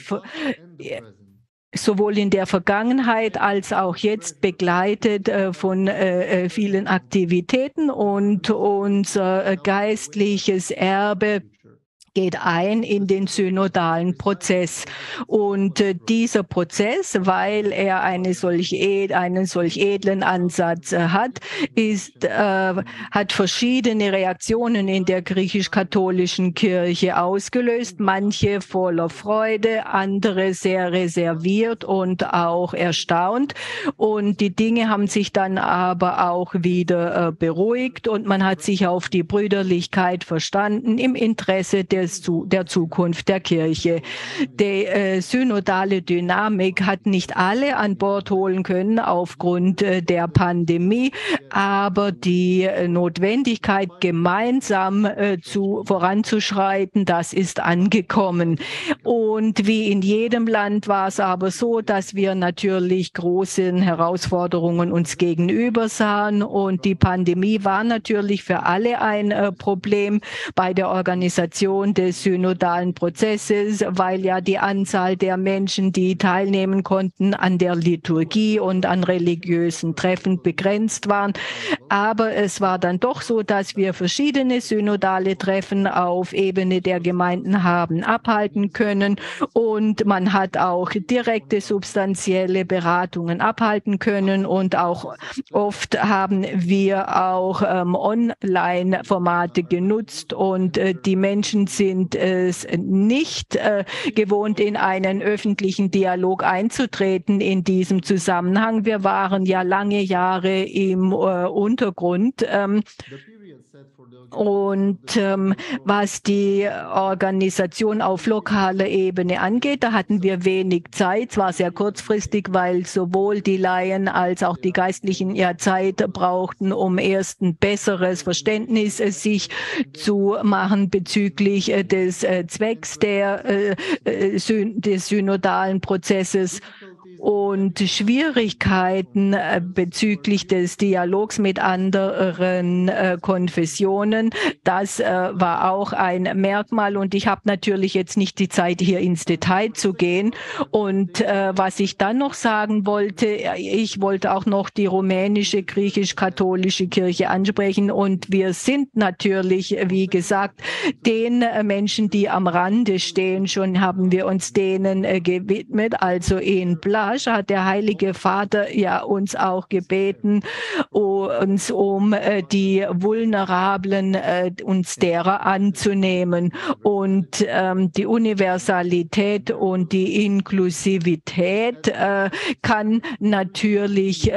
sowohl in der Vergangenheit als auch jetzt begleitet von vielen Aktivitäten, und unser geistliches Erbe geht ein in den synodalen Prozess. Und dieser Prozess, weil er einen solch edlen Ansatz hat, hat verschiedene Reaktionen in der griechisch-katholischen Kirche ausgelöst. Manche voller Freude, andere sehr reserviert und auch erstaunt. Und die Dinge haben sich dann aber auch wieder beruhigt, und man hat sich auf die Brüderlichkeit verstanden im Interesse der der Zukunft der Kirche. Die synodale Dynamik hat nicht alle an Bord holen können aufgrund der Pandemie, aber die Notwendigkeit, gemeinsam voranzuschreiten, das ist angekommen. Und wie in jedem Land war es aber so, dass wir natürlich großen Herausforderungen uns gegenüber sahen, und die Pandemie war natürlich für alle ein Problem bei der Organisation des synodalen Prozesses, weil ja die Anzahl der Menschen, die teilnehmen konnten an der Liturgie und an religiösen Treffen, begrenzt waren. Aber es war dann doch so, dass wir verschiedene synodale Treffen auf Ebene der Gemeinden haben abhalten können, und man hat auch direkte substanzielle Beratungen abhalten können, und auch oft haben wir auch Online-Formate genutzt, und die Menschen sind es nicht gewohnt, in einen öffentlichen Dialog einzutreten in diesem Zusammenhang. Wir waren ja lange Jahre im Untergrund. Und was die Organisation auf lokaler Ebene angeht, da hatten wir wenig Zeit. Es war sehr kurzfristig, weil sowohl die Laien als auch die Geistlichen ja Zeit brauchten, um erst ein besseres Verständnis sich zu machen bezüglich des Zwecks des synodalen Prozesses. Und Schwierigkeiten bezüglich des Dialogs mit anderen Konfessionen, das war auch ein Merkmal. Und ich habe natürlich jetzt nicht die Zeit, hier ins Detail zu gehen. Und was ich dann noch sagen wollte, ich wollte auch noch die rumänische griechisch-katholische Kirche ansprechen. Und wir sind natürlich, wie gesagt, den Menschen, die am Rande stehen, schon haben wir uns denen gewidmet, also in Bla hat der Heilige Vater ja uns auch gebeten, uns um die Vulnerablen, uns derer anzunehmen. Und die Universalität und die Inklusivität kann natürlich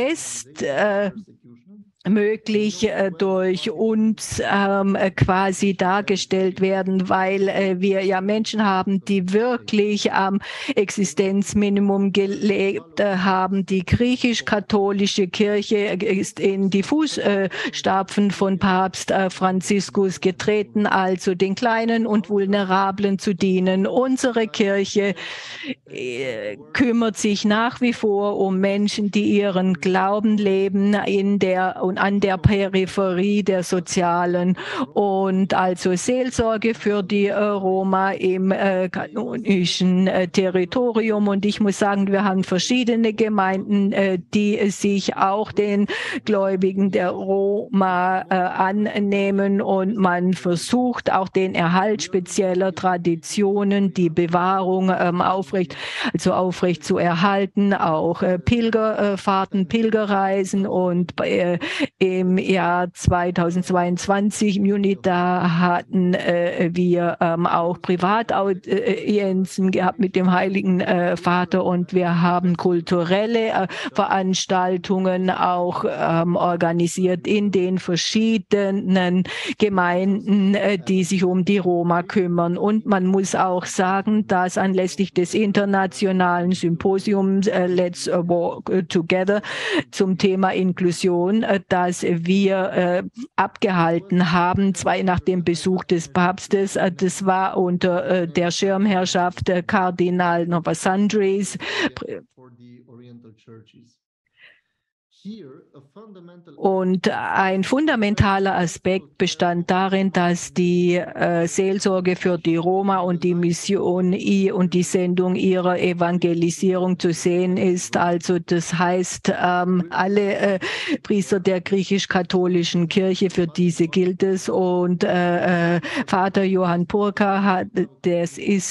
möglich durch uns quasi dargestellt werden, weil wir ja Menschen haben, die wirklich am Existenzminimum gelebt haben. Die griechisch-katholische Kirche ist in die Fußstapfen von Papst Franziskus getreten, also den Kleinen und Vulnerablen zu dienen. Unsere Kirche kümmert sich nach wie vor um Menschen, die ihren Glauben leben an der Peripherie der Sozialen, und also Seelsorge für die Roma im kanonischen Territorium. Und ich muss sagen, wir haben verschiedene Gemeinden, die sich auch den Gläubigen der Roma annehmen, und man versucht auch den Erhalt spezieller Traditionen, die Bewahrung aufrecht zu erhalten, auch Pilgerfahrten, Pilgerreisen. Und im Jahr 2022 im Juni, da hatten wir auch Privataudienzen gehabt mit dem Heiligen Vater, und wir haben kulturelle Veranstaltungen auch organisiert in den verschiedenen Gemeinden, die sich um die Roma kümmern. Und man muss auch sagen, dass anlässlich des internationalen Symposiums Let's Walk Together zum Thema Inklusion, das wir abgehalten haben, nach dem Besuch des Papstes. Das war unter der Schirmherrschaft Kardinal Novasandris. Und ein fundamentaler Aspekt bestand darin, dass die Seelsorge für die Roma und die Mission und die Sendung ihrer Evangelisierung zu sehen ist. Also das heißt, alle Priester der griechisch-katholischen Kirche, für diese gilt es. Und Vater Johann Purka der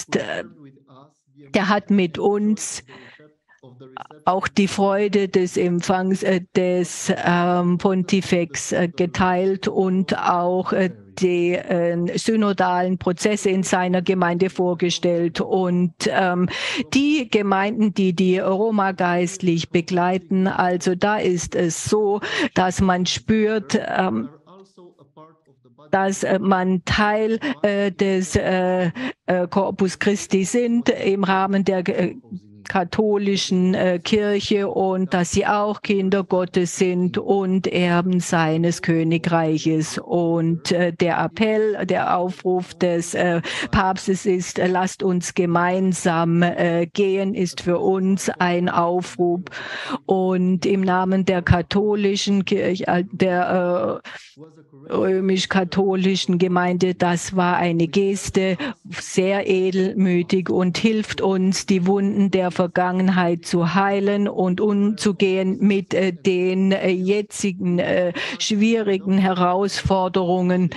hat mit uns auch die Freude des Empfangs des Pontifex geteilt und auch die synodalen Prozesse in seiner Gemeinde vorgestellt. Und die Gemeinden, die Roma geistlich begleiten, also da ist es so, dass man spürt, dass man Teil des Corpus Christi sind im Rahmen der katholischen Kirche und dass sie auch Kinder Gottes sind und Erben seines Königreiches. Und der Appell, der Aufruf des Papstes ist, lasst uns gemeinsam gehen, ist für uns ein Aufruf. Und im Namen der katholischen Kirche, der römisch-katholischen Gemeinde, das war eine Geste, sehr edelmütig und hilft uns, die Wunden der Vergangenheit zu heilen und umzugehen mit den jetzigen schwierigen Herausforderungen.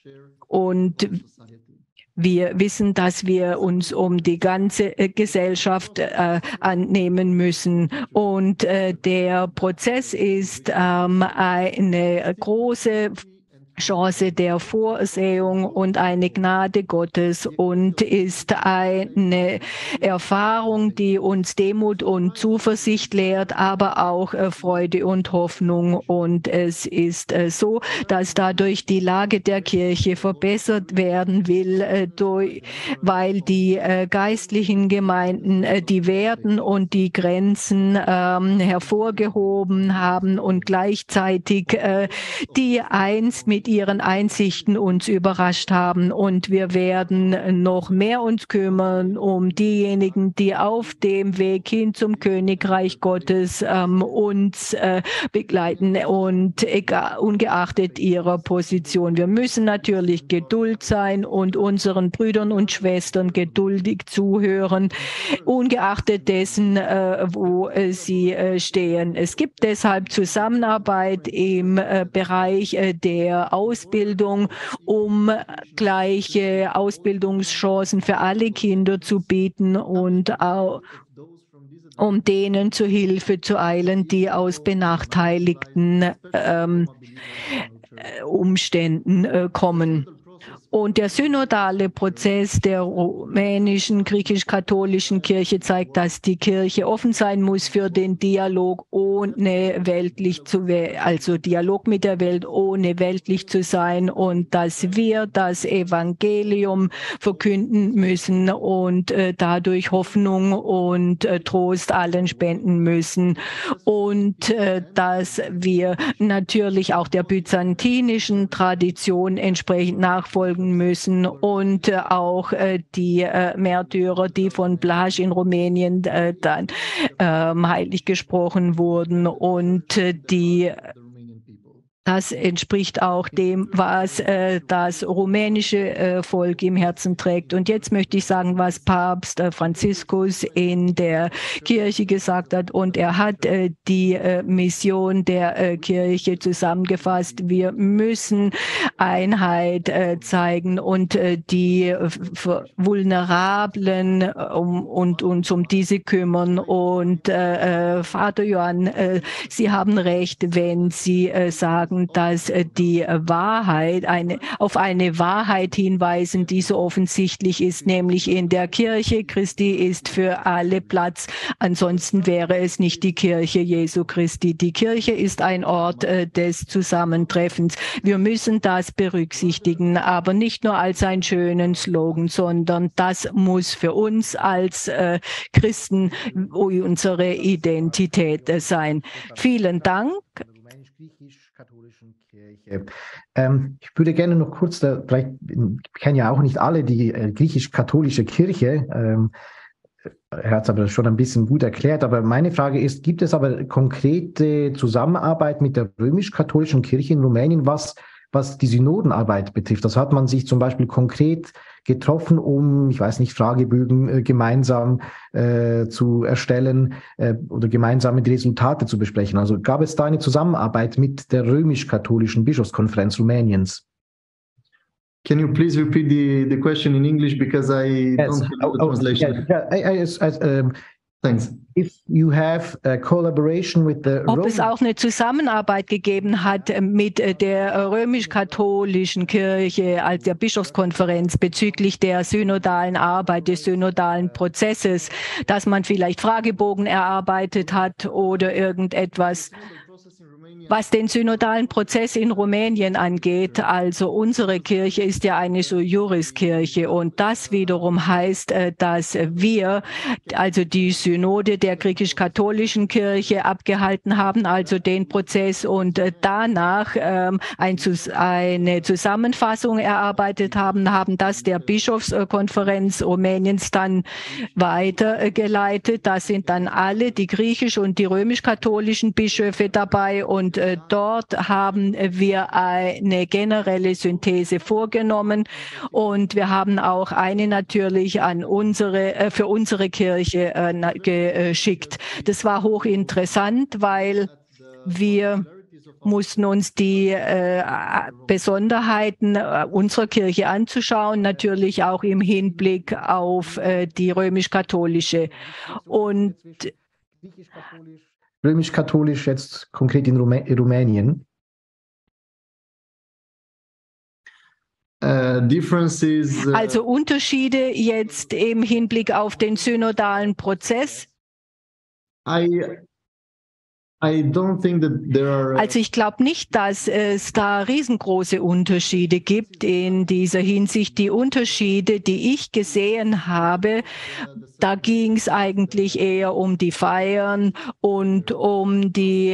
Und wir wissen, dass wir uns um die ganze Gesellschaft annehmen müssen. Und der Prozess ist eine große Chance der Vorsehung und eine Gnade Gottes und ist eine Erfahrung, die uns Demut und Zuversicht lehrt, aber auch Freude und Hoffnung. Und es ist so, dass dadurch die Lage der Kirche verbessert werden will, weil die geistlichen Gemeinden die Werten und die Grenzen hervorgehoben haben und gleichzeitig die einst mit ihren Einsichten uns überrascht haben. Und wir werden noch mehr uns kümmern um diejenigen, die auf dem Weg hin zum Königreich Gottes uns begleiten und ungeachtet ihrer Position. Wir müssen natürlich Geduld sein und unseren Brüdern und Schwestern geduldig zuhören, ungeachtet dessen, wo sie stehen. Es gibt deshalb Zusammenarbeit im Bereich der Ausbildung, um gleiche Ausbildungschancen für alle Kinder zu bieten und auch um denen zu Hilfe zu eilen, die aus benachteiligten Umständen kommen. Und der synodale Prozess der rumänischen griechisch-katholischen Kirche zeigt, dass die Kirche offen sein muss für den Dialog ohne weltlich zu also Dialog mit der Welt ohne weltlich zu sein und dass wir das Evangelium verkünden müssen und dadurch Hoffnung und Trost allen spenden müssen und dass wir natürlich auch der byzantinischen Tradition entsprechend nachfolgen müssen und auch die Märtyrer, die von Blaj in Rumänien dann heilig gesprochen wurden und das entspricht auch dem, was das rumänische Volk im Herzen trägt. Und jetzt möchte ich sagen, was Papst Franziskus in der Kirche gesagt hat. Und er hat die Mission der Kirche zusammengefasst. Wir müssen Einheit zeigen und die Vulnerablen und uns um diese kümmern. Und Vater Johann, Sie haben recht, wenn Sie sagen, dass die Wahrheit auf eine Wahrheit hinweisen, die so offensichtlich ist, nämlich in der Kirche Christi ist für alle Platz. Ansonsten wäre es nicht die Kirche Jesu Christi. Die Kirche ist ein Ort des Zusammentreffens. Wir müssen das berücksichtigen, aber nicht nur als einen schönen Slogan, sondern das muss für uns als Christen unsere Identität sein. Vielen Dank. Katholischen Kirche. Ich würde gerne noch kurz, vielleicht kennen ja auch nicht alle die griechisch-katholische Kirche. Er hat es aber schon ein bisschen gut erklärt. Aber meine Frage ist, gibt es aber konkrete Zusammenarbeit mit der römisch-katholischen Kirche in Rumänien, was die Synodenarbeit betrifft? Das hat man sich zum Beispiel konkret getroffen, um, ich weiß nicht, Fragebögen gemeinsam zu erstellen oder gemeinsam die Resultate zu besprechen. Also gab es da eine Zusammenarbeit mit der römisch-katholischen Bischofskonferenz Rumäniens? Can you please repeat the question in English because I don't have the translation? Thanks. If you have a collaboration with the Ob es auch eine Zusammenarbeit gegeben hat mit der römisch-katholischen Kirche als der Bischofskonferenz bezüglich der synodalen Arbeit, des synodalen Prozesses, dass man vielleicht Fragebogen erarbeitet hat oder irgendetwas. Was den synodalen Prozess in Rumänien angeht, also unsere Kirche ist ja eine Sui Juris Kirche und das wiederum heißt, dass wir, also die Synode der griechisch-katholischen Kirche abgehalten haben, also den Prozess und danach eine Zusammenfassung erarbeitet haben das der Bischofskonferenz Rumäniens dann weitergeleitet. Da sind dann alle, die griechisch- und die römisch-katholischen Bischöfe dabei und dort haben wir eine generelle Synthese vorgenommen und wir haben auch eine natürlich an für unsere Kirche geschickt. Das war hochinteressant, weil wir mussten uns die Besonderheiten unserer Kirche anzuschauen, natürlich auch im Hinblick auf die römisch-katholische. Und römisch-katholisch jetzt konkret in Rumänien? Also Unterschiede jetzt im Hinblick auf den synodalen Prozess? Also ich glaube nicht, dass es da riesengroße Unterschiede gibt in dieser Hinsicht. Die Unterschiede, die ich gesehen habe, da ging es eigentlich eher um die Feiern und um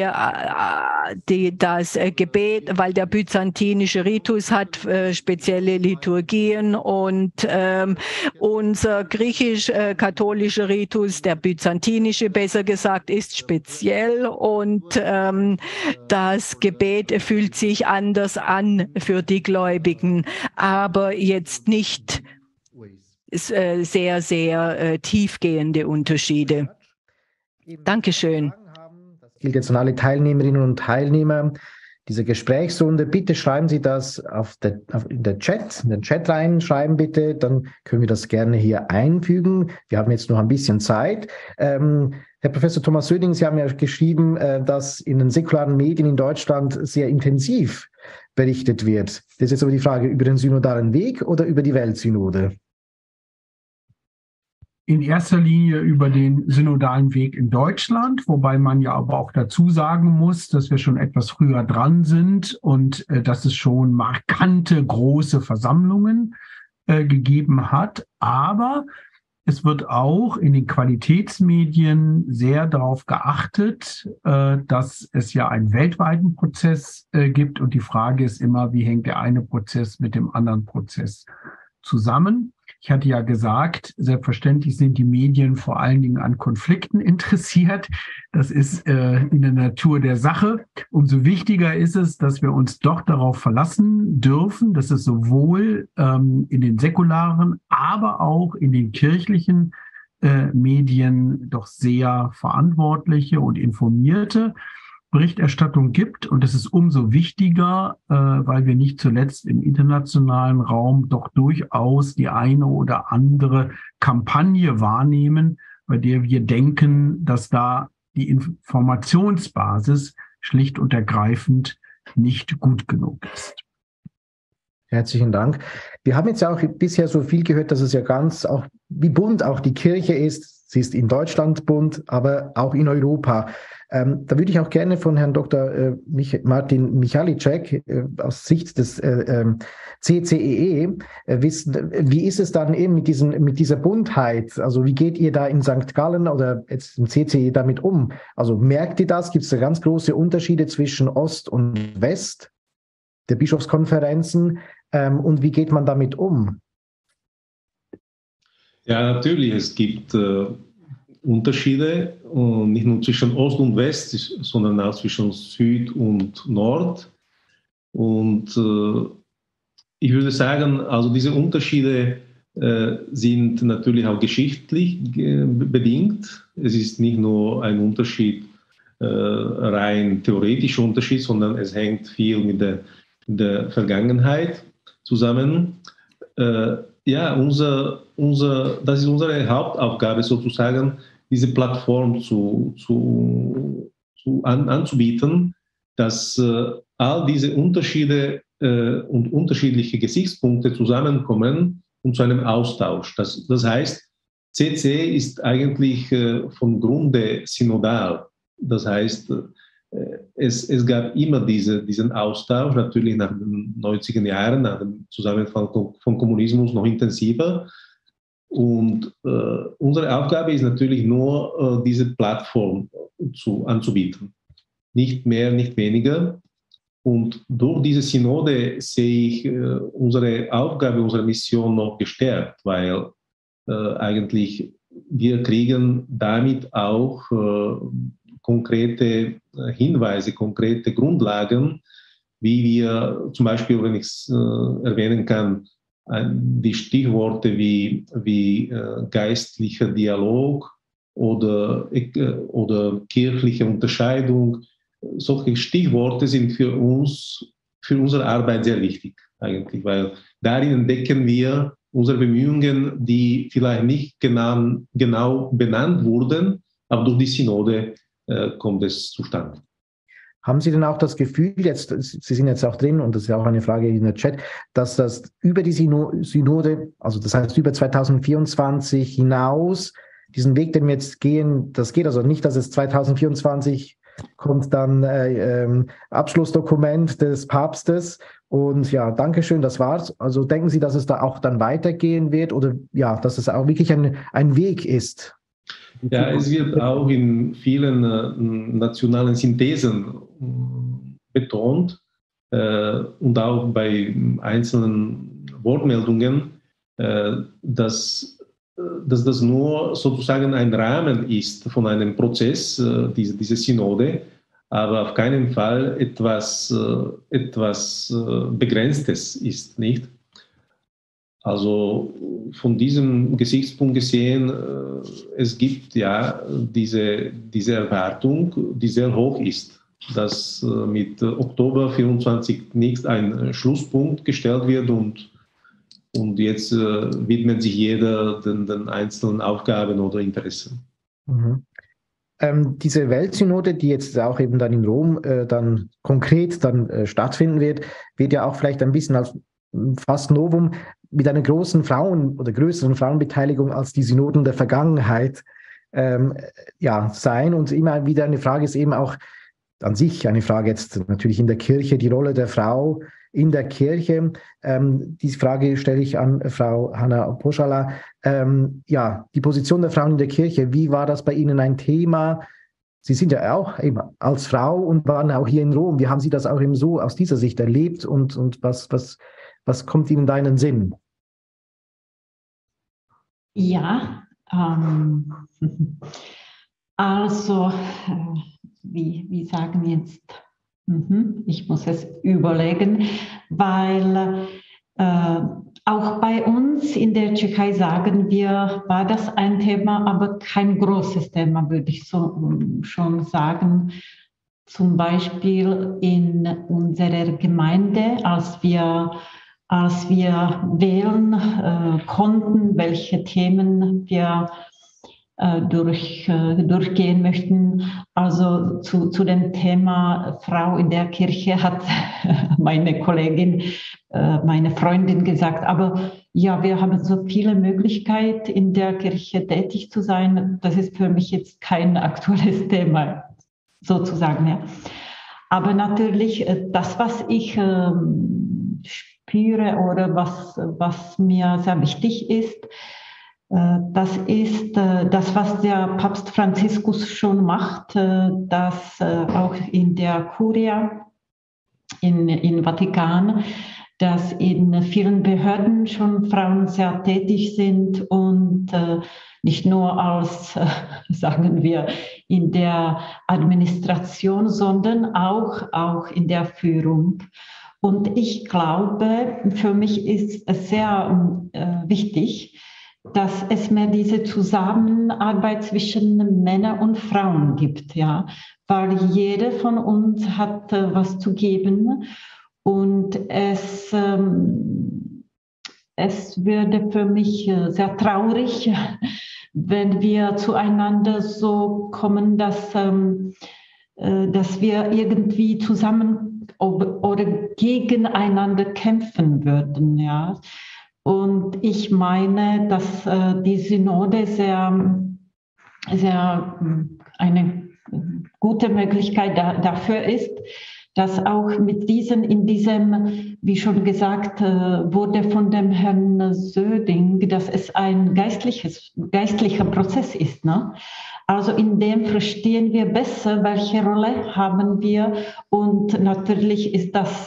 das Gebet, weil der byzantinische Ritus hat spezielle Liturgien und unser griechisch-katholischer Ritus, der byzantinische besser gesagt, ist speziell und das Gebet fühlt sich anders an für die Gläubigen, aber jetzt nicht sehr, sehr tiefgehende Unterschiede. Dankeschön. Das gilt jetzt an alle Teilnehmerinnen und Teilnehmer dieser Gesprächsrunde. Bitte schreiben Sie das in den Chat reinschreiben bitte, dann können wir das gerne hier einfügen. Wir haben jetzt noch ein bisschen Zeit. Herr Professor Thomas Söding, Sie haben ja geschrieben, dass in den säkularen Medien in Deutschland sehr intensiv berichtet wird. Das ist jetzt aber die Frage, über den synodalen Weg oder über die Weltsynode? In erster Linie über den synodalen Weg in Deutschland, wobei man ja aber auch dazu sagen muss, dass wir schon etwas früher dran sind und dass es schon markante große Versammlungen gegeben hat. Aber es wird auch in den Qualitätsmedien sehr darauf geachtet, dass es ja einen weltweiten Prozess gibt. Und die Frage ist immer, wie hängt der eine Prozess mit dem anderen Prozess zusammen? Ich hatte ja gesagt, selbstverständlich sind die Medien vor allen Dingen an Konflikten interessiert. Das ist in der Natur der Sache. Umso wichtiger ist es, dass wir uns doch darauf verlassen dürfen, dass es sowohl in den säkularen, aber auch in den kirchlichen Medien doch sehr verantwortliche und informierte Berichterstattung gibt. Und das ist umso wichtiger, weil wir nicht zuletzt im internationalen Raum doch durchaus die eine oder andere Kampagne wahrnehmen, bei der wir denken, dass da die Informationsbasis schlicht und ergreifend nicht gut genug ist. Herzlichen Dank. Wir haben jetzt auch bisher so viel gehört, dass es ja ganz auch, wie bunt auch die Kirche ist. Sie ist in Deutschland bunt, aber auch in Europa. Da würde ich auch gerne von Herrn Dr. Martin Michalicek aus Sicht des CCEE wissen, wie ist es dann eben mit dieser Buntheit? Also wie geht ihr da in St. Gallen oder jetzt im CCEE damit um? Also merkt ihr das? Gibt es da ganz große Unterschiede zwischen Ost und West der Bischofskonferenzen? Und wie geht man damit um? Ja, natürlich, es gibt Unterschiede, nicht nur zwischen Ost und West, sondern auch zwischen Süd und Nord. Und ich würde sagen, also diese Unterschiede sind natürlich auch geschichtlich bedingt. Es ist nicht nur ein Unterschied, rein theoretischer Unterschied, sondern es hängt viel mit der Vergangenheit zusammen. Ja, das ist unsere Hauptaufgabe sozusagen, diese Plattform anzubieten, dass all diese Unterschiede und unterschiedliche Gesichtspunkte zusammenkommen und zu einem Austausch. Das heißt, CCE ist eigentlich vom Grunde synodal. Das heißt, es gab immer diesen Austausch, natürlich nach den 90er Jahren, nach dem Zusammenfall von Kommunismus noch intensiver. Und unsere Aufgabe ist natürlich nur, diese Plattform anzubieten. Nicht mehr, nicht weniger. Und durch diese Synode sehe ich unsere Aufgabe, unsere Mission noch gestärkt, weil eigentlich wir kriegen damit auch konkrete Hinweise, konkrete Grundlagen, wie wir zum Beispiel, wenn ich es erwähnen kann, die Stichworte wie geistlicher Dialog oder kirchliche Unterscheidung, solche Stichworte sind für unsere Arbeit sehr wichtig eigentlich, weil darin entdecken wir unsere Bemühungen, die vielleicht nicht genau benannt wurden, aber durch die Synode kommt es zustande. Haben Sie denn auch das Gefühl, Sie sind jetzt auch drin, und das ist ja auch eine Frage in der Chat, dass das über die Synode, also das heißt über 2024 hinaus, diesen Weg, den wir jetzt gehen, das geht also nicht, dass es 2024 kommt dann Abschlussdokument des Papstes und ja, Dankeschön, das war's. Also denken Sie, dass es da auch dann weitergehen wird oder ja, dass es auch wirklich ein Weg ist? Ja, es wird auch in vielen nationalen Synthesen betont und auch bei einzelnen Wortmeldungen, dass das nur sozusagen ein Rahmen ist von einem Prozess, diese Synode, aber auf keinen Fall etwas Begrenztes ist, nicht? Also von diesem Gesichtspunkt gesehen, es gibt ja diese Erwartung, die sehr hoch ist, dass mit Oktober 24 nicht ein Schlusspunkt gestellt wird und jetzt widmet sich jeder den einzelnen Aufgaben oder Interessen. Mhm. Diese Weltsynode, die jetzt auch eben dann in Rom dann konkret dann stattfinden wird ja auch vielleicht ein bisschen als fast Novum mit einer größeren Frauenbeteiligung als die Synoden der Vergangenheit sein. Und immer wieder eine Frage ist eben auch an sich eine Frage jetzt natürlich in der Kirche, die Rolle der Frau in der Kirche. Diese Frage stelle ich an Frau Hanna Poschala. Die Position der Frauen in der Kirche, wie war das bei Ihnen ein Thema? Sie sind ja auch eben als Frau und waren auch hier in Rom. Wie haben Sie das auch eben so aus dieser Sicht erlebt und was kommt Ihnen da in den Sinn? Ja, also, wie sagen jetzt, ich muss es überlegen, weil auch bei uns in der Türkei sagen wir, war das ein Thema, aber kein großes Thema, würde ich so schon sagen. Zum Beispiel in unserer Gemeinde, als wir wählen konnten, welche Themen wir durchgehen möchten. Also zu dem Thema Frau in der Kirche hat meine Kollegin, meine Freundin gesagt, aber ja, wir haben so viele Möglichkeiten, in der Kirche tätig zu sein. Das ist für mich jetzt kein aktuelles Thema, sozusagen. Ja. Aber natürlich, das, was ich spüre oder was mir sehr wichtig ist, das ist das, was der Papst Franziskus schon macht, dass auch in der Kuria in Vatikan, dass in vielen Behörden schon Frauen sehr tätig sind und nicht nur als, sagen wir, in der Administration, sondern auch in der Führung. Und ich glaube, für mich ist es sehr wichtig, dass es mehr diese Zusammenarbeit zwischen Männern und Frauen gibt, ja, weil jeder von uns hat was zu geben und es würde für mich sehr traurig, wenn wir zueinander so kommen, dass wir irgendwie zusammen oder gegeneinander kämpfen würden, ja. Und ich meine, dass die Synode sehr eine gute Möglichkeit dafür ist, dass auch in diesem, wie schon gesagt wurde von dem Herrn Söding, dass es ein geistlicher Prozess ist. Ne? Also in dem verstehen wir besser, welche Rolle haben wir. Und natürlich ist das,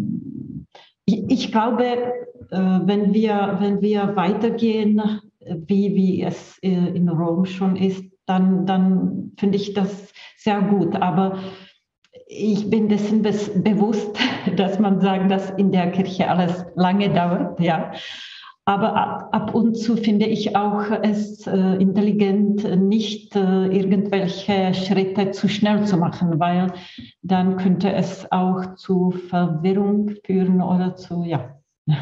ich glaube, wenn wir weitergehen, wie es in Rom schon ist, dann finde ich das sehr gut. Aber ich bin dessen bewusst, dass man sagt, dass in der Kirche alles lange dauert, ja. Aber ab und zu finde ich auch es intelligent, nicht irgendwelche Schritte zu schnell zu machen, weil dann könnte es auch zu Verwirrung führen oder zu, ja.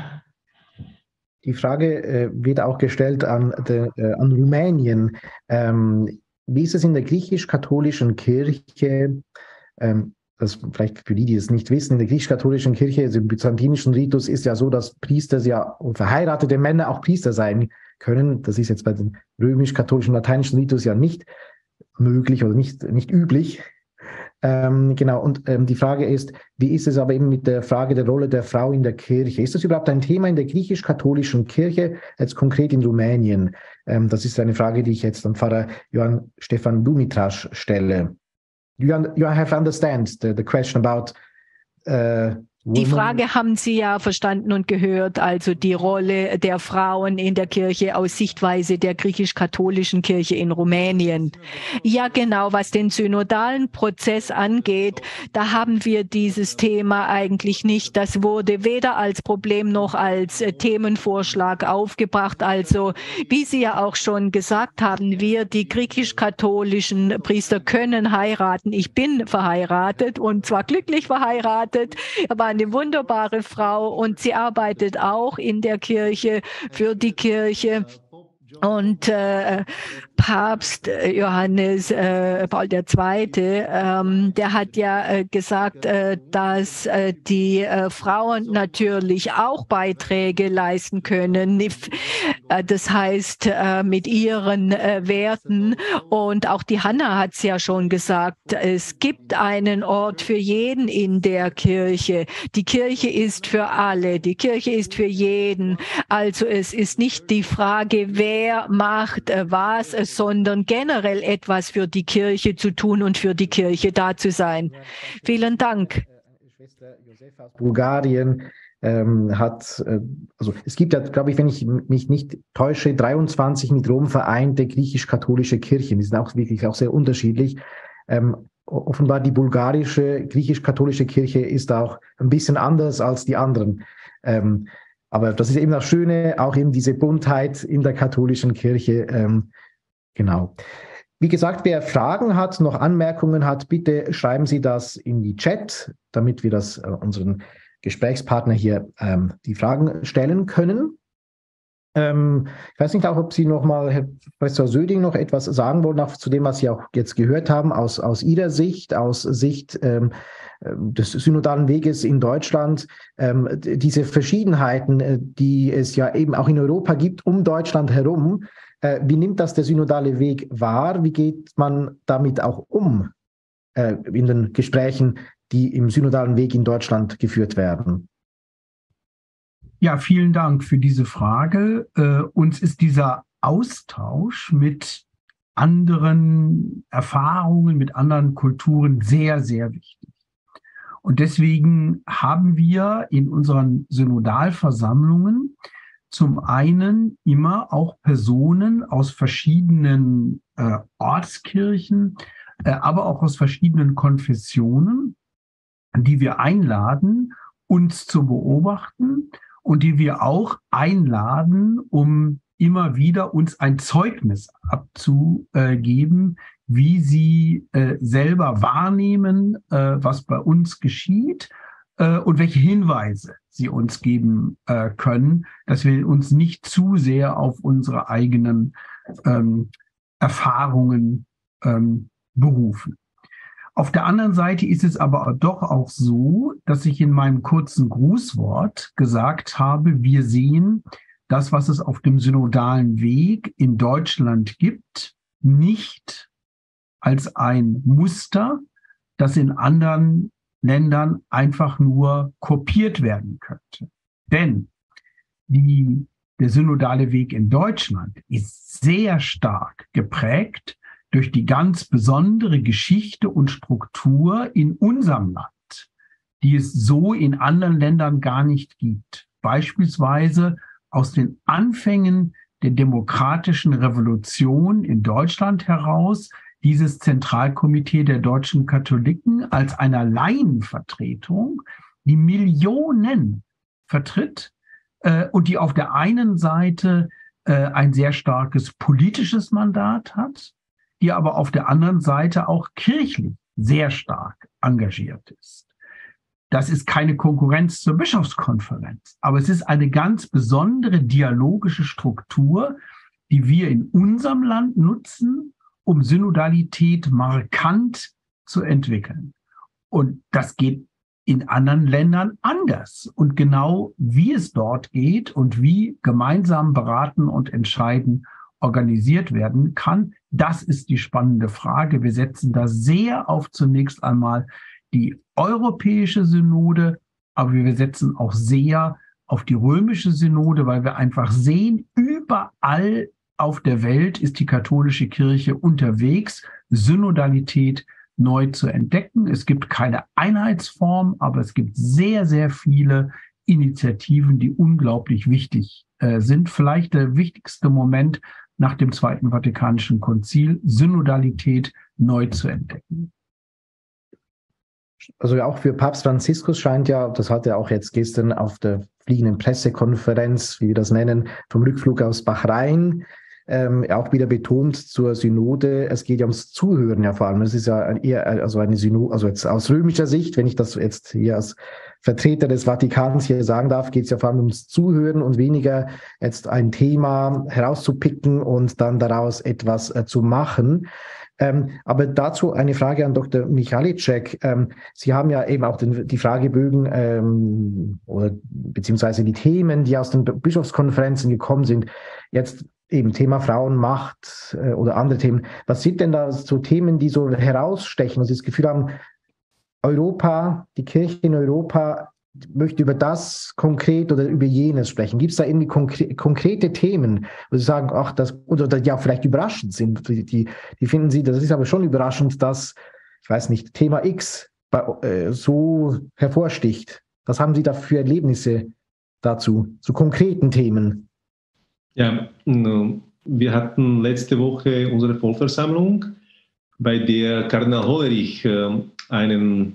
Die Frage wird auch gestellt an Rumänien. Wie ist es in der griechisch-katholischen Kirche? Das vielleicht für die es nicht wissen, in der griechisch-katholischen Kirche, also im byzantinischen Ritus, ist ja so, dass Priester verheiratete Männer auch Priester sein können. Das ist jetzt bei dem römisch-katholischen, lateinischen Ritus ja nicht möglich oder nicht üblich. Genau, und die Frage ist, wie ist es aber eben mit der Frage der Rolle der Frau in der Kirche? Ist das überhaupt ein Thema in der griechisch-katholischen Kirche, jetzt konkret in Rumänien? Das ist eine Frage, die ich jetzt an Pfarrer Johann Stefan Dumitrasch stelle. You have understand the question about die Frage haben Sie ja verstanden und gehört, also die Rolle der Frauen in der Kirche aus Sichtweise der griechisch-katholischen Kirche in Rumänien. Ja, genau, was den synodalen Prozess angeht, da haben wir dieses Thema eigentlich nicht. Das wurde weder als Problem noch als Themenvorschlag aufgebracht. Also, wie Sie ja auch schon gesagt haben, wir, die griechisch-katholischen Priester, können heiraten. Ich bin verheiratet und zwar glücklich verheiratet, aber eine wunderbare Frau und sie arbeitet auch in der Kirche, für die Kirche. Und Papst Johannes Paul II., der hat ja gesagt, dass die Frauen natürlich auch Beiträge leisten können. Das heißt, mit ihren Werten. Und auch die Hanna hat es ja schon gesagt, es gibt einen Ort für jeden in der Kirche. Die Kirche ist für alle, die Kirche ist für jeden. Also es ist nicht die Frage, wer macht was, sondern generell etwas für die Kirche zu tun und für die Kirche da zu sein. Vielen Dank. Schwester Josefa aus Bulgarien hat, also es gibt ja, glaube ich, wenn ich mich nicht täusche, 23 mit Rom vereinte griechisch-katholische Kirchen. Die sind auch wirklich auch sehr unterschiedlich. Offenbar die bulgarische griechisch-katholische Kirche ist auch ein bisschen anders als die anderen. Aber das ist eben das Schöne, auch eben diese Buntheit in der katholischen Kirche. Genau. Wie gesagt, wer Fragen hat, noch Anmerkungen hat, bitte schreiben Sie das in die Chat, damit wir das unseren Gesprächspartner hier die Fragen stellen können. Ich weiß nicht auch, ob Sie noch mal, Herr Professor Söding, noch etwas sagen wollen, auch zu dem, was Sie auch jetzt gehört haben, aus Ihrer Sicht, aus Sicht des synodalen Weges in Deutschland, diese Verschiedenheiten, die es ja eben auch in Europa gibt, um Deutschland herum. Wie nimmt das der synodale Weg wahr? Wie geht man damit auch um in den Gesprächen, die im synodalen Weg in Deutschland geführt werden? Ja, vielen Dank für diese Frage. Uns ist dieser Austausch mit anderen Erfahrungen, mit anderen Kulturen sehr, sehr wichtig. Und deswegen haben wir in unseren Synodalversammlungen zum einen immer auch Personen aus verschiedenen Ortskirchen, aber auch aus verschiedenen Konfessionen, die wir einladen, uns zu beobachten und die wir auch einladen, um immer wieder uns ein Zeugnis abzugeben, wie sie selber wahrnehmen, was bei uns geschieht und welche Hinweise sie uns geben können, dass wir uns nicht zu sehr auf unsere eigenen Erfahrungen berufen. Auf der anderen Seite ist es aber doch auch so, dass ich in meinem kurzen Grußwort gesagt habe, wir sehen das, was es auf dem synodalen Weg in Deutschland gibt, nicht als ein Muster, das in anderen Ländern einfach nur kopiert werden könnte. Denn der synodale Weg in Deutschland ist sehr stark geprägt durch die ganz besondere Geschichte und Struktur in unserem Land, die es so in anderen Ländern gar nicht gibt. Beispielsweise aus den Anfängen der demokratischen Revolution in Deutschland heraus dieses Zentralkomitee der deutschen Katholiken als einer Laienvertretung, die Millionen vertritt und die auf der einen Seite ein sehr starkes politisches Mandat hat, die aber auf der anderen Seite auch kirchlich sehr stark engagiert ist. Das ist keine Konkurrenz zur Bischofskonferenz, aber es ist eine ganz besondere dialogische Struktur, die wir in unserem Land nutzen, um Synodalität markant zu entwickeln. Und das geht in anderen Ländern anders. Und genau wie es dort geht und wie gemeinsam beraten und entscheiden organisiert werden kann, das ist die spannende Frage. Wir setzen da sehr auf zunächst einmal die Europäische Synode, aber wir setzen auch sehr auf die Römische Synode, weil wir einfach sehen, überall auf der Welt ist die katholische Kirche unterwegs, Synodalität neu zu entdecken. Es gibt keine Einheitsform, aber es gibt sehr, sehr viele Initiativen, die unglaublich wichtig sind. Vielleicht der wichtigste Moment nach dem Zweiten Vatikanischen Konzil, Synodalität neu zu entdecken. Also auch für Papst Franziskus scheint ja, das hat er auch jetzt gestern auf der fliegenden Pressekonferenz, wie wir das nennen, vom Rückflug aus Bahrain, auch wieder betont zur Synode, es geht ja ums Zuhören ja vor allem. Es ist ja eher also eine Synode, also jetzt aus römischer Sicht, wenn ich das jetzt hier als Vertreter des Vatikans hier sagen darf, geht es ja vor allem ums Zuhören und weniger jetzt ein Thema herauszupicken und dann daraus etwas zu machen. Aber dazu eine Frage an Dr. Michalicek. Sie haben ja eben auch die Fragebögen oder beziehungsweise die Themen, die aus den Bischofskonferenzen gekommen sind, jetzt eben Thema Frauenmacht oder andere Themen. Was sind denn da so Themen, die so herausstechen, wo Sie das Gefühl haben, Europa, die Kirche in Europa möchte über das konkret oder über jenes sprechen? Gibt es da irgendwie konkrete Themen, wo Sie sagen, ach, das, oder ja, vielleicht überraschend sind? Die finden Sie, das ist aber schon überraschend, dass, ich weiß nicht, Thema X so hervorsticht. Was haben Sie da für Erlebnisse dazu, zu konkreten Themen? Ja, wir hatten letzte Woche unsere Vollversammlung, bei der Kardinal Hollerich einen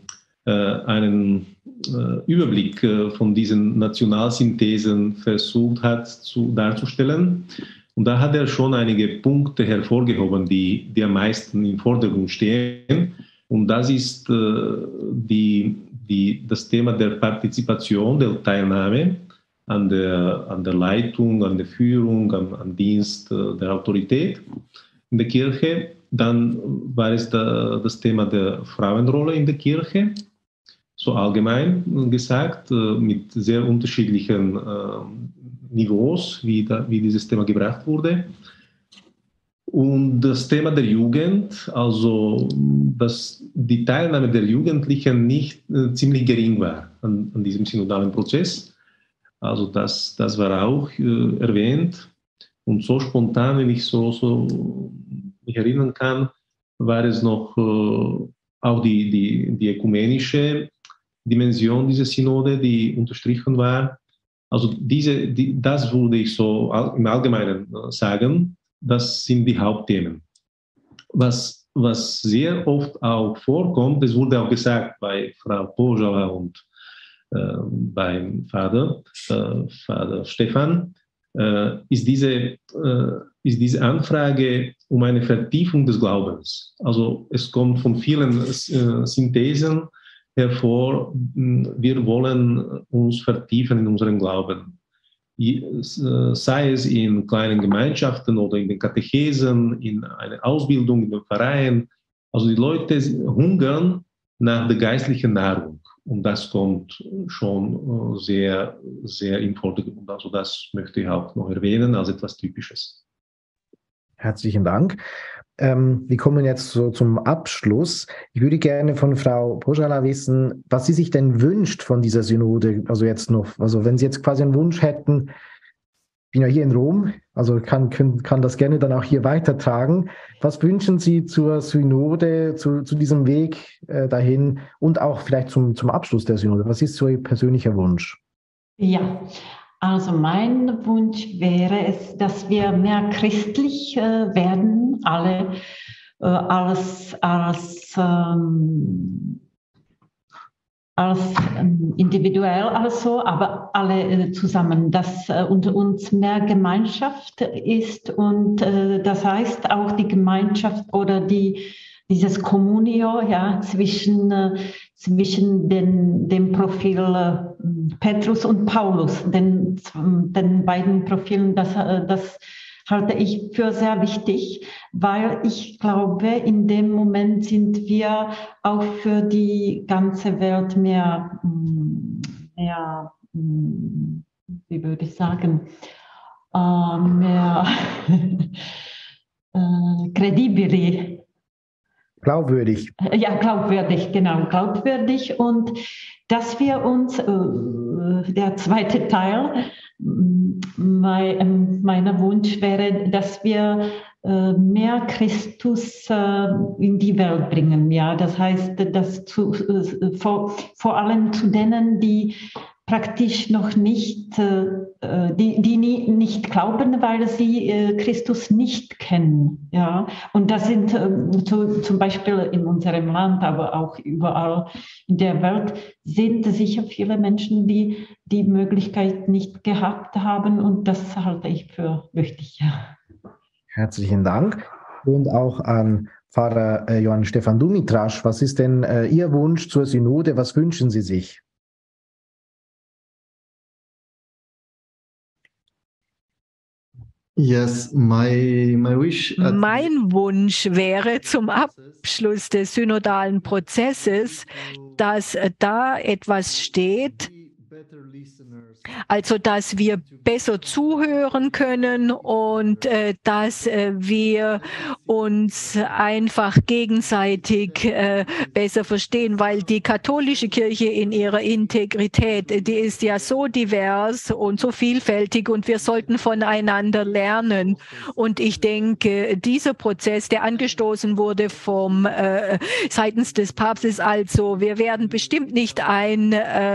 Überblick von diesen Nationalsynthesen versucht hat darzustellen. Und da hat er schon einige Punkte hervorgehoben, die am meisten im Vordergrund stehen. Und das ist das Thema der Partizipation, der Teilnahme an der Leitung, an der Führung, am Dienst der Autorität in der Kirche. Dann war es das Thema der Frauenrolle in der Kirche, so allgemein gesagt, mit sehr unterschiedlichen Niveaus, wie dieses Thema gebracht wurde. Und das Thema der Jugend, also dass die Teilnahme der Jugendlichen nicht ziemlich gering war an diesem synodalen Prozess. Also das war auch erwähnt. Und so spontan, wenn ich so mich erinnern kann, war es noch auch die ökumenische Dimension dieser Synode, die unterstrichen war. Also das würde ich so im Allgemeinen sagen, das sind die Hauptthemen. Was sehr oft auch vorkommt, das wurde auch gesagt bei Frau Pojala und beim Vater Stefan, ist diese Anfrage um eine Vertiefung des Glaubens. Also es kommt von vielen Synthesen hervor, wir wollen uns vertiefen in unserem Glauben. Sei es in kleinen Gemeinschaften oder in den Katechesen, in einer Ausbildung, in den Vereinen. Also die Leute hungern nach der geistlichen Nahrung. Und das kommt schon sehr, sehr im Vordergrund. Also das möchte ich auch noch erwähnen als etwas Typisches. Herzlichen Dank. wir kommen jetzt so zum Abschluss. Ich würde gerne von Frau Boschala wissen, was sie sich denn wünscht von dieser Synode. Also jetzt noch, also wenn Sie jetzt quasi einen Wunsch hätten, ich bin ja hier in Rom, also kann das gerne dann auch hier weitertragen. Was wünschen Sie zur Synode, zu diesem Weg dahin und auch vielleicht zum Abschluss der Synode? Was ist so Ihr persönlicher Wunsch? Ja, also mein Wunsch wäre es, dass wir mehr christlich werden, alle individuell also, aber alle zusammen, dass unter uns mehr Gemeinschaft ist und das heißt auch die Gemeinschaft oder dieses Communio, ja, zwischen dem Profil Petrus und Paulus, den beiden Profilen, das halte ich für sehr wichtig, weil ich glaube, in dem Moment sind wir auch für die ganze Welt mehr wie würde ich sagen, mehr credibili. Glaubwürdig. Ja, glaubwürdig, genau, glaubwürdig. Und dass wir uns, der zweite Teil meiner Wunsch wäre, dass wir mehr Christus in die Welt bringen. Ja, das heißt, vor allem zu denen, die praktisch noch nicht, die nicht glauben, weil sie Christus nicht kennen. Ja? Und das sind zum Beispiel in unserem Land, aber auch überall in der Welt, sind sicher viele Menschen, die die Möglichkeit nicht gehabt haben. Und das halte ich für wichtig. Ja. Herzlichen Dank. Und auch an Pfarrer Johann Stefan Dumitrasch. Was ist denn Ihr Wunsch zur Synode? Was wünschen Sie sich? Yes, my wish. Mein Wunsch wäre zum Abschluss des synodalen Prozesses, dass da etwas steht, also dass wir besser zuhören können und dass wir uns einfach gegenseitig besser verstehen, weil die katholische Kirche in ihrer Integrität, die ist ja so divers und so vielfältig und wir sollten voneinander lernen. Und ich denke, dieser Prozess, der angestoßen wurde seitens des Papstes, also wir werden bestimmt nicht ein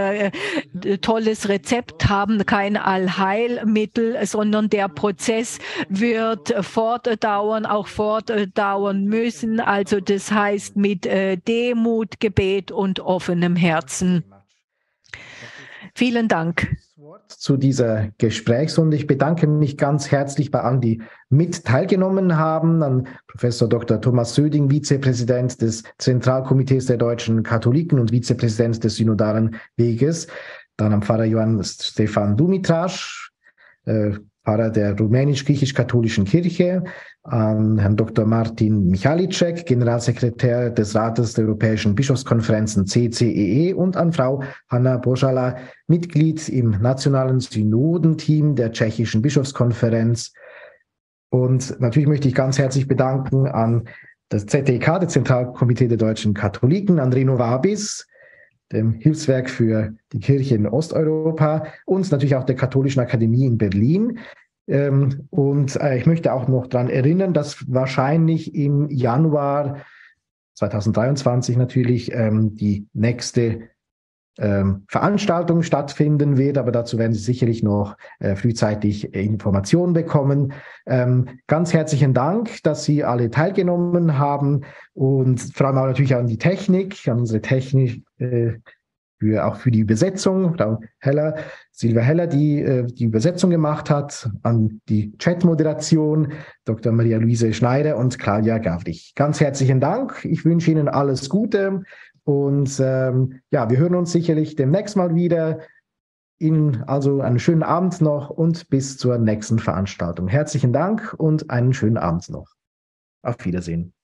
tolles Rezept haben, kein Allheilmittel, sondern der Prozess wird fortdauern, auch fortdauern müssen. Also das heißt mit Demut, Gebet und offenem Herzen. Vielen Dank. Zu dieser Gesprächsrunde. Ich bedanke mich ganz herzlich bei allen, die mit teilgenommen haben, an Professor Dr. Thomas Söding, Vizepräsident des Zentralkomitees der deutschen Katholiken und Vizepräsident des Synodalen Weges, dann am Pfarrer Johann Stefan Dumitrasch, Pfarrer der rumänisch-griechisch-katholischen Kirche, an Herrn Dr. Martin Michalicek, Generalsekretär des Rates der Europäischen Bischofskonferenzen CCEE und an Frau Hanna Boschala, Mitglied im nationalen Synodenteam der Tschechischen Bischofskonferenz. Und natürlich möchte ich ganz herzlich bedanken an das ZDK, das Zentralkomitee der deutschen Katholiken, an Renovabis, dem Hilfswerk für die Kirche in Osteuropa und natürlich auch der Katholischen Akademie in Berlin. Und ich möchte auch noch daran erinnern, dass wahrscheinlich im Januar 2023 natürlich die nächste Veranstaltung stattfinden wird, aber dazu werden Sie sicherlich noch frühzeitig Informationen bekommen. Ganz herzlichen Dank, dass Sie alle teilgenommen haben und vor allem auch natürlich an die Technik, an unsere Technik, auch für die Übersetzung, Frau Heller, Silvia Heller, die die Übersetzung gemacht hat, an die Chat-Moderation, Dr. Maria-Luise Schneider und Claudia Gavlich. Ganz herzlichen Dank. Ich wünsche Ihnen alles Gute und ja, wir hören uns sicherlich demnächst mal wieder. Ihnen also einen schönen Abend noch und bis zur nächsten Veranstaltung. Herzlichen Dank und einen schönen Abend noch. Auf Wiedersehen.